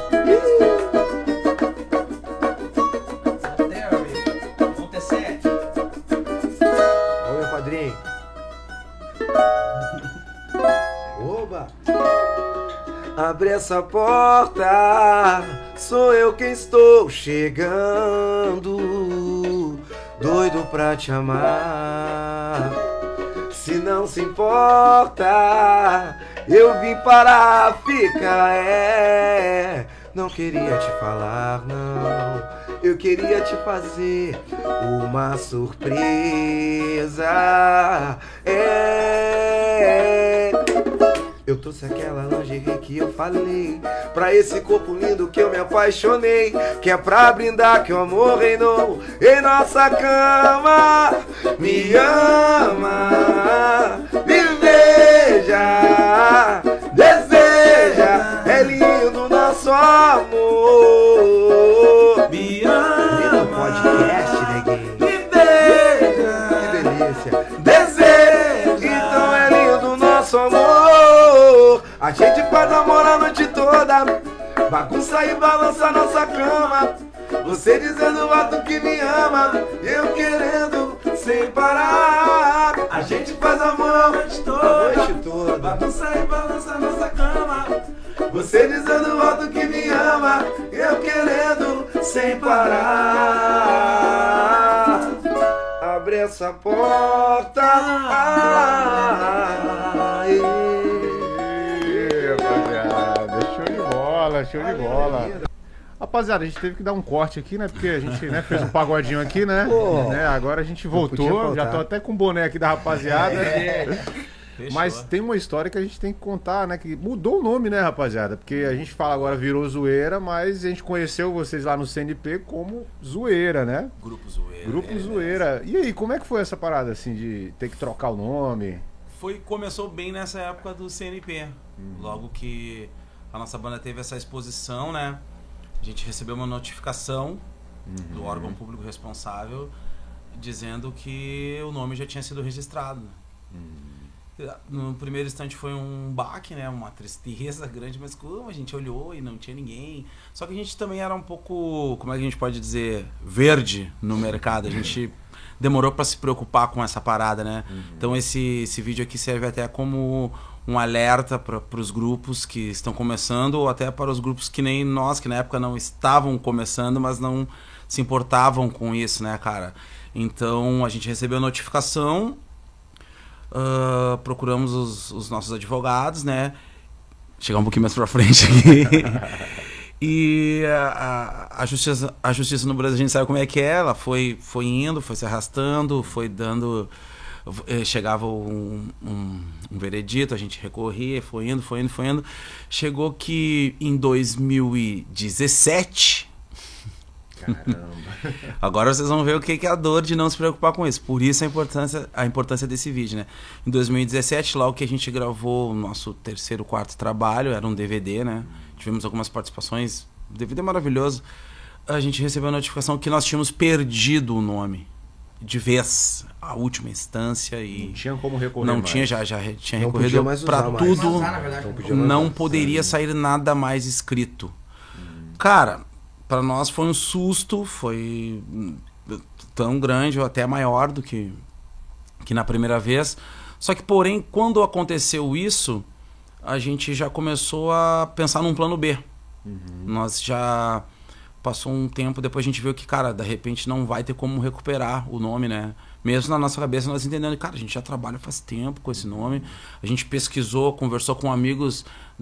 Oi, meu padrinho. Oba! Abre essa porta, sou eu quem estou chegando, doido pra te amar. Se não se importa, eu vim para ficar, não queria te falar, não. Eu queria te fazer uma surpresa. Eu trouxe aquela lingerie que eu falei, pra esse corpo lindo que eu me apaixonei, que é pra brindar que o amor reinou em nossa cama. Me ama, me veja, deseja, é lindo nosso amor. Me ama, podcast, neguinho. Me veja, que delícia, deseja, então é lindo nosso amor. A gente faz amor a noite toda, bagunça e balança nossa cama. Você dizendo o ato que me ama, eu querendo sem parar. A gente faz amor a noite toda, bagunça e balança nossa cama. Você dizendo o ato que me ama, eu querendo sem parar. Abre essa porta. Rapaziada, show de bola, show de bola. Rapaziada, a gente teve que dar um corte aqui, né? Porque a gente fez um pagodinho aqui, né? Pô. Agora a gente podia voltou. faltar. Já tô até com o boné aqui da rapaziada. Fechou. Mas tem uma história que a gente tem que contar, né? Que mudou o nome, né, rapaziada? Porque a gente fala agora virou Zoeira, mas a gente conheceu vocês lá no CNP como Zoeira, né? Grupo Zoeira. Grupo Zoeira. E aí, como é que foi essa parada, assim, de ter que trocar o nome? Começou bem nessa época do CNP. Logo que a nossa banda teve essa exposição, né? A gente recebeu uma notificação do órgão público responsável dizendo que o nome já tinha sido registrado. No primeiro instante foi um baque, né? Uma tristeza grande, mas como a gente olhou e não tinha ninguém. Só que a gente também era um pouco, como é que a gente pode dizer, verde no mercado. A gente demorou para se preocupar com essa parada, né? Então esse vídeo aqui serve até como um alerta para os grupos que estão começando, ou até para os grupos que nem nós, que na época não estavam começando, mas não se importavam com isso, né, cara? Então a gente recebeu a notificação, procuramos os nossos advogados, né? Chegar um pouquinho mais pra frente aqui. E a justiça no Brasil, a gente sabe como é que é, ela foi indo, foi se arrastando, foi dando... Chegava um veredito, a gente recorria, foi indo. Chegou que em 2017... Caramba. Agora vocês vão ver o que é a dor de não se preocupar com isso. Por isso a importância desse vídeo, né? Em 2017, logo que a gente gravou o nosso terceiro, quarto trabalho, era um DVD, né? Tivemos algumas participações, DVD maravilhoso. A gente recebeu a notificação que nós tínhamos perdido o nome de vez, a última instância, e Não tinha como recorrer não mais. tinha, já tinha Não recorrido podia mais para usar mais. tudo. Mas, na verdade, Não podia mais Não usar. poderia sair nada mais escrito. Cara, para nós foi um susto, foi tão grande ou até maior do que na primeira vez. Só que, porém, quando aconteceu isso, a gente já começou a pensar num plano B. Nós já passou um tempo, depois a gente viu que, cara, de repente não vai ter como recuperar o nome, né? Mesmo na nossa cabeça nós entendendo, cara, a gente já trabalha faz tempo com esse nome. A gente pesquisou, conversou com amigos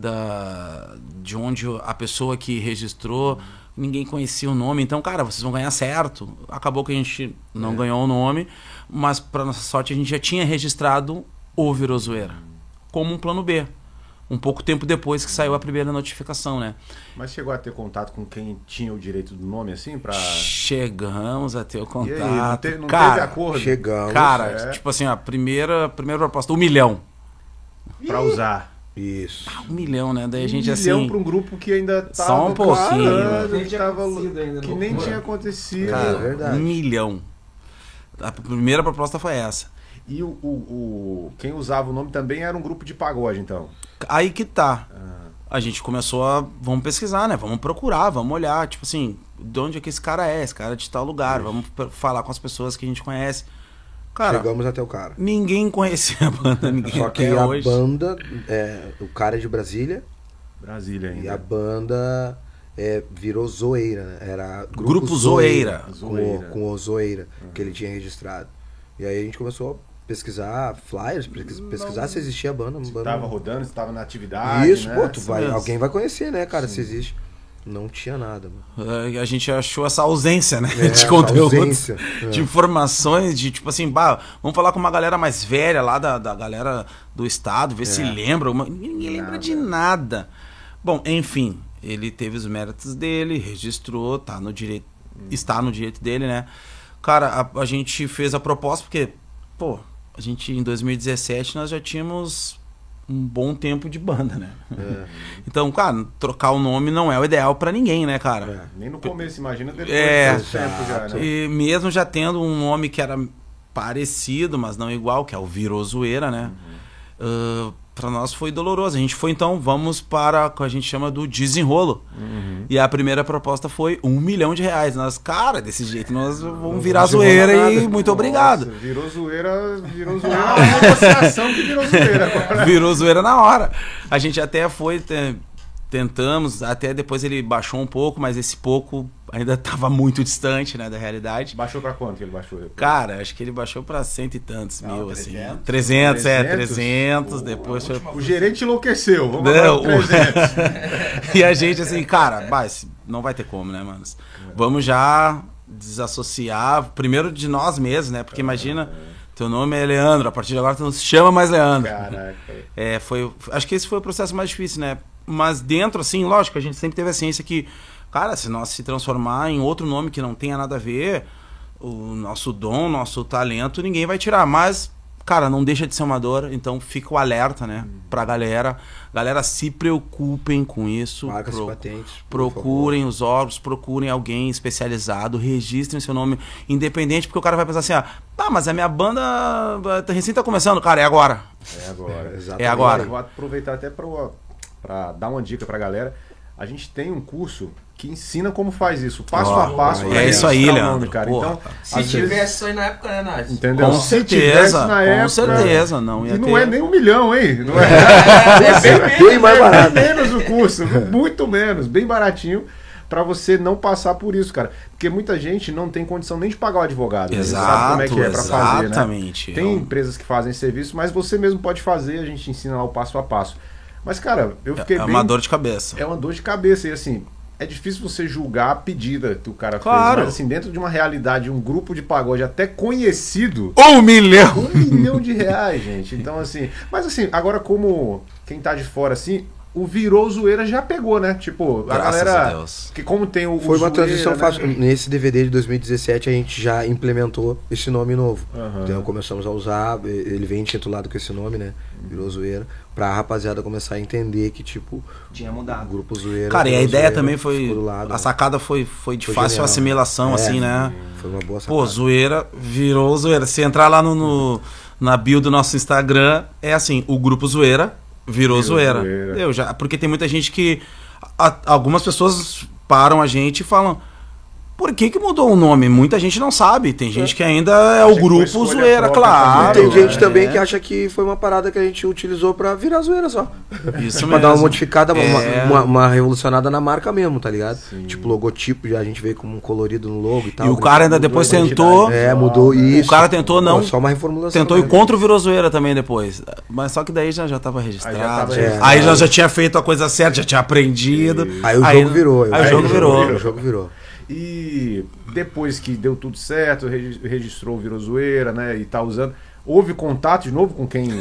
de onde a pessoa que registrou, ninguém conhecia o nome. Então, cara, vocês vão ganhar certo. Acabou que a gente não ganhou o nome, mas para nossa sorte a gente já tinha registrado o Virou Zoeira como um plano B. Um pouco tempo depois que saiu a primeira notificação, né? Mas chegou a ter contato com quem tinha o direito do nome, assim, pra... Chegamos a ter o E contato. aí, não teve cara, acordo Chegamos. cara, tipo assim, a primeira proposta, 1 milhão. pra usar? Isso. 1 milhão, né? Daí a gente milhão assim... pra um grupo que ainda tava... Só um pouquinho. Caralho, Nem que tinha tava- acontecido ainda, que não. nem tinha acontecido. Cara, É verdade. 1 milhão. A primeira proposta foi essa. E quem usava o nome também era um grupo de pagode, então. Aí que tá. A gente começou a... Vamos pesquisar, né? Vamos procurar, vamos olhar. Tipo assim, de onde é que esse cara é? Esse cara é de tal lugar. Vamos falar com as pessoas que a gente conhece. Cara, Chegamos até o cara. ninguém conhecia a banda. Ninguém Só que até a hoje. banda, o cara é de Brasília Brasília ainda. e a banda virou Zoeira, né? Era Grupo Zoeira. Zoeira. Com o Zoeira, que ele tinha registrado. E aí a gente começou a pesquisar flyers, pesquisar se existia a banda. Se banda tava rodando, se tava na atividade, Isso, né? pô, mesmo. alguém vai conhecer, né, cara, se existe. Não tinha nada, mano. A gente achou essa ausência, né? É, de essa conteúdo. ausência, De informações, de tipo assim, vamos falar com uma galera mais velha lá da galera do estado, ver se lembra. Ninguém lembra de nada. Bom, enfim, ele teve os méritos dele, registrou, está no direito dele, né? Cara, a gente fez a proposta porque, pô, a gente em 2017 nós já tínhamos um bom tempo de banda, né? Então, cara, trocar o nome não é o ideal pra ninguém, né, cara? Nem no começo, imagina depois É. desse tempo já, né? E mesmo já tendo um nome que era parecido, mas não igual, que é o Virou Zoeira, né? Pra nós foi doloroso. A gente foi, então, vamos para o que a gente chama do desenrolo. E a primeira proposta foi R$1 milhão. Nós, cara, desse jeito nós vamos virar zoeira e muito obrigado. Nossa, virou zoeira na negociação que virou zoeira agora. Virou zoeira na hora. A gente até foi, tentamos, até depois ele baixou um pouco, mas esse pouco ainda estava muito distante, né, da realidade. Baixou pra quanto que ele baixou? Depois? Cara, acho que ele baixou pra 100 e tantos mil, assim. 300? 300, depois foi... O gerente enlouqueceu, vamos Não, agora pro 300. E a gente assim, cara, não vai ter como, né, mano? Vamos já desassociar, primeiro de nós mesmos, né? Porque imagina, Teu nome é Leandro, a partir de agora tu não se chama mais Leandro. Caraca. Acho que esse foi o processo mais difícil, né? Mas dentro, assim, lógico, a gente sempre teve a ciência que, cara, se nós se transformar em outro nome que não tenha nada a ver, o nosso dom, nosso talento, ninguém vai tirar. Mas, cara, não deixa de ser uma dor, então fica o alerta, né? Pra galera. Galera, se preocupem com isso. Marcas patentes. Procurem os órgãos, procurem alguém especializado, registrem seu nome independente, porque o cara vai pensar assim, mas a minha banda recém tá começando. Cara, é agora. É agora. Exatamente. É agora. Eu vou aproveitar até pra dar uma dica pra galera. A gente tem um curso que ensina como faz isso, passo a passo. É isso aí, Leandro. Cara. Porra. Então, Se tivesse isso aí na época, né, Nath? entendeu? Com Se tivesse certeza, na com época, certeza. Não ia e não ter. é nem 1 milhão, hein? Não Bem mais barato. bem menos o curso, muito menos, bem baratinho, pra você não passar por isso, cara. Porque muita gente não tem condição nem de pagar o advogado. Né? Você sabe como é que é pra fazer, né? Exatamente. Tem empresas que fazem esse serviço, mas você mesmo pode fazer, a gente ensina lá o passo a passo. Mas, cara, eu fiquei uma dor de cabeça. É uma dor de cabeça, e assim, é difícil você julgar a pedida que o cara Claro. fez. Mas assim, dentro de uma realidade, um grupo de pagode até conhecido... 1 milhão! R$1 milhão, gente. Então, assim... Mas assim, agora como quem tá de fora, assim... O Virou Zoeira já pegou, né? Tipo, Graças a galera... a Deus. Que como tem o Foi uma Zoeira, transição né? fácil. Nesse DVD de 2017 a gente já implementou esse nome novo. Aham. Então começamos a usar, ele vem intitulado com esse nome, né? Virou Zoeira. Pra rapaziada começar a entender que, tipo, Tinha o mudado. grupo Zoeira... Cara, e a Virou ideia Zoeira, também foi... ficou do lado, A né? sacada foi de Foi fácil genial. assimilação, assim, né? Foi uma boa sacada. Pô, Zoeira virou Zoeira. Se entrar lá na bio do nosso Instagram, é assim, o grupo Zoeira virou Zoeira. Porque tem muita gente que... Algumas pessoas param a gente e falam... Por que mudou o nome? Muita gente não sabe. Tem gente que ainda é o que foi grupo escolha Zoeira, própria claro. E tem gente É. também que acha que foi uma parada que a gente utilizou pra virar zoeira só. Isso Pra dar uma mesmo. modificada, É. uma revolucionada na marca mesmo, tá ligado? Tipo, logotipo, já a gente veio com um colorido no logo e tal. E o cara ainda Mudou depois a identidade. tentou... Mudou isso. O cara tentou não... Pô, só uma reformulação. Tentou ir né? contra o Virou Zoeira também depois. Mas só que daí já tava registrado. Aí já tava Aí já tinha feito a coisa certa, já tinha aprendido. Aí o jogo virou. Aí o jogo virou. O jogo virou. E depois que deu tudo certo, registrou o Virou Zoeira, né? E tá usando. Houve contato de novo com quem?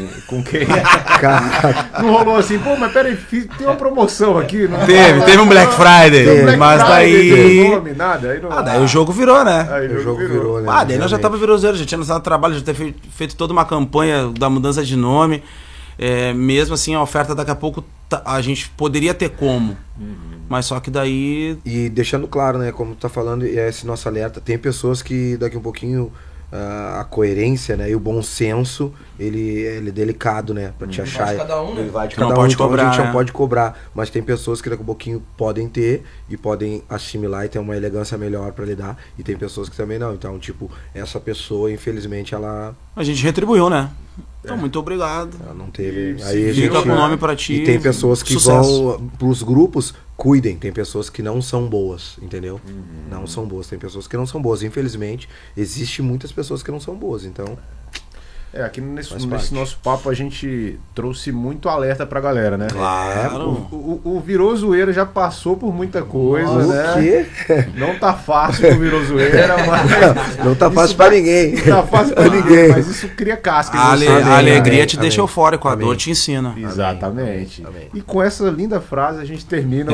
Cara, Não rolou assim, pô, mas peraí, tem uma promoção aqui. Não Teve um Black Friday. Tem um Black Mas Friday, daí. tem nome, nada. Aí não... Daí o jogo virou, né? Aí o jogo virou, né? Daí nós já tava Virou Zoeira, já tinha lançado trabalho, já ter feito toda uma campanha da mudança de nome. Mesmo assim, a oferta daqui a pouco a gente poderia ter como. Mas só que daí. E deixando claro, né, como tu tá falando, esse nosso alerta, tem pessoas que daqui um pouquinho a coerência, né, e o bom senso, ele é delicado, né, pra te achar. Vai de cada um, né? Ele vai de Não cada um, pode então cobrar, a gente né? não pode cobrar, mas tem pessoas que daqui a pouquinho podem ter e podem assimilar e ter uma elegância melhor pra lidar, e tem pessoas que também não. Então, tipo, essa pessoa, infelizmente, ela A gente retribuiu, né? Então, muito obrigado. não teve. E Aí a Fica gente, com o nome pra ti. e tem pessoas que Sucesso. vão pros grupos, cuidem, tem pessoas que não são boas, entendeu? Não são boas, tem pessoas que não são boas, infelizmente, existe muitas pessoas que não são boas, então Aqui nesse Faz parte. nosso papo a gente trouxe muito alerta pra galera, né? Claro. O Virou Zoeira já passou por muita coisa, o né? quê? Não tá fácil pro Virou Zoeira, mas... Não tá isso fácil pra ninguém. Não tá fácil pra ninguém, mas isso cria casca. em você, A né? alegria te Amém. deixa eufórico, a Amém. dor te ensina. Exatamente. Amém. E com essa linda frase a gente termina.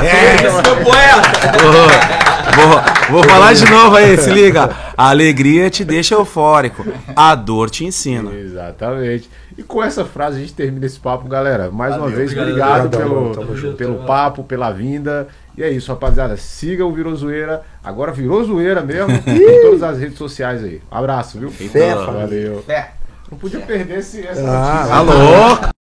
Vou falar de novo aí, se liga. A alegria te deixa eufórico, a dor te ensina. Exatamente. E com essa frase a gente termina esse papo, galera. Mais uma vez, obrigado. obrigado Tamo junto. pelo papo, pela vinda. E é isso, rapaziada. Siga o Virou Zoeira. Agora virou zoeira mesmo. Em todas as redes sociais aí. Abraço, viu? Fé, Valeu. Fé. Não podia perder essa Ah, notícia. Alô?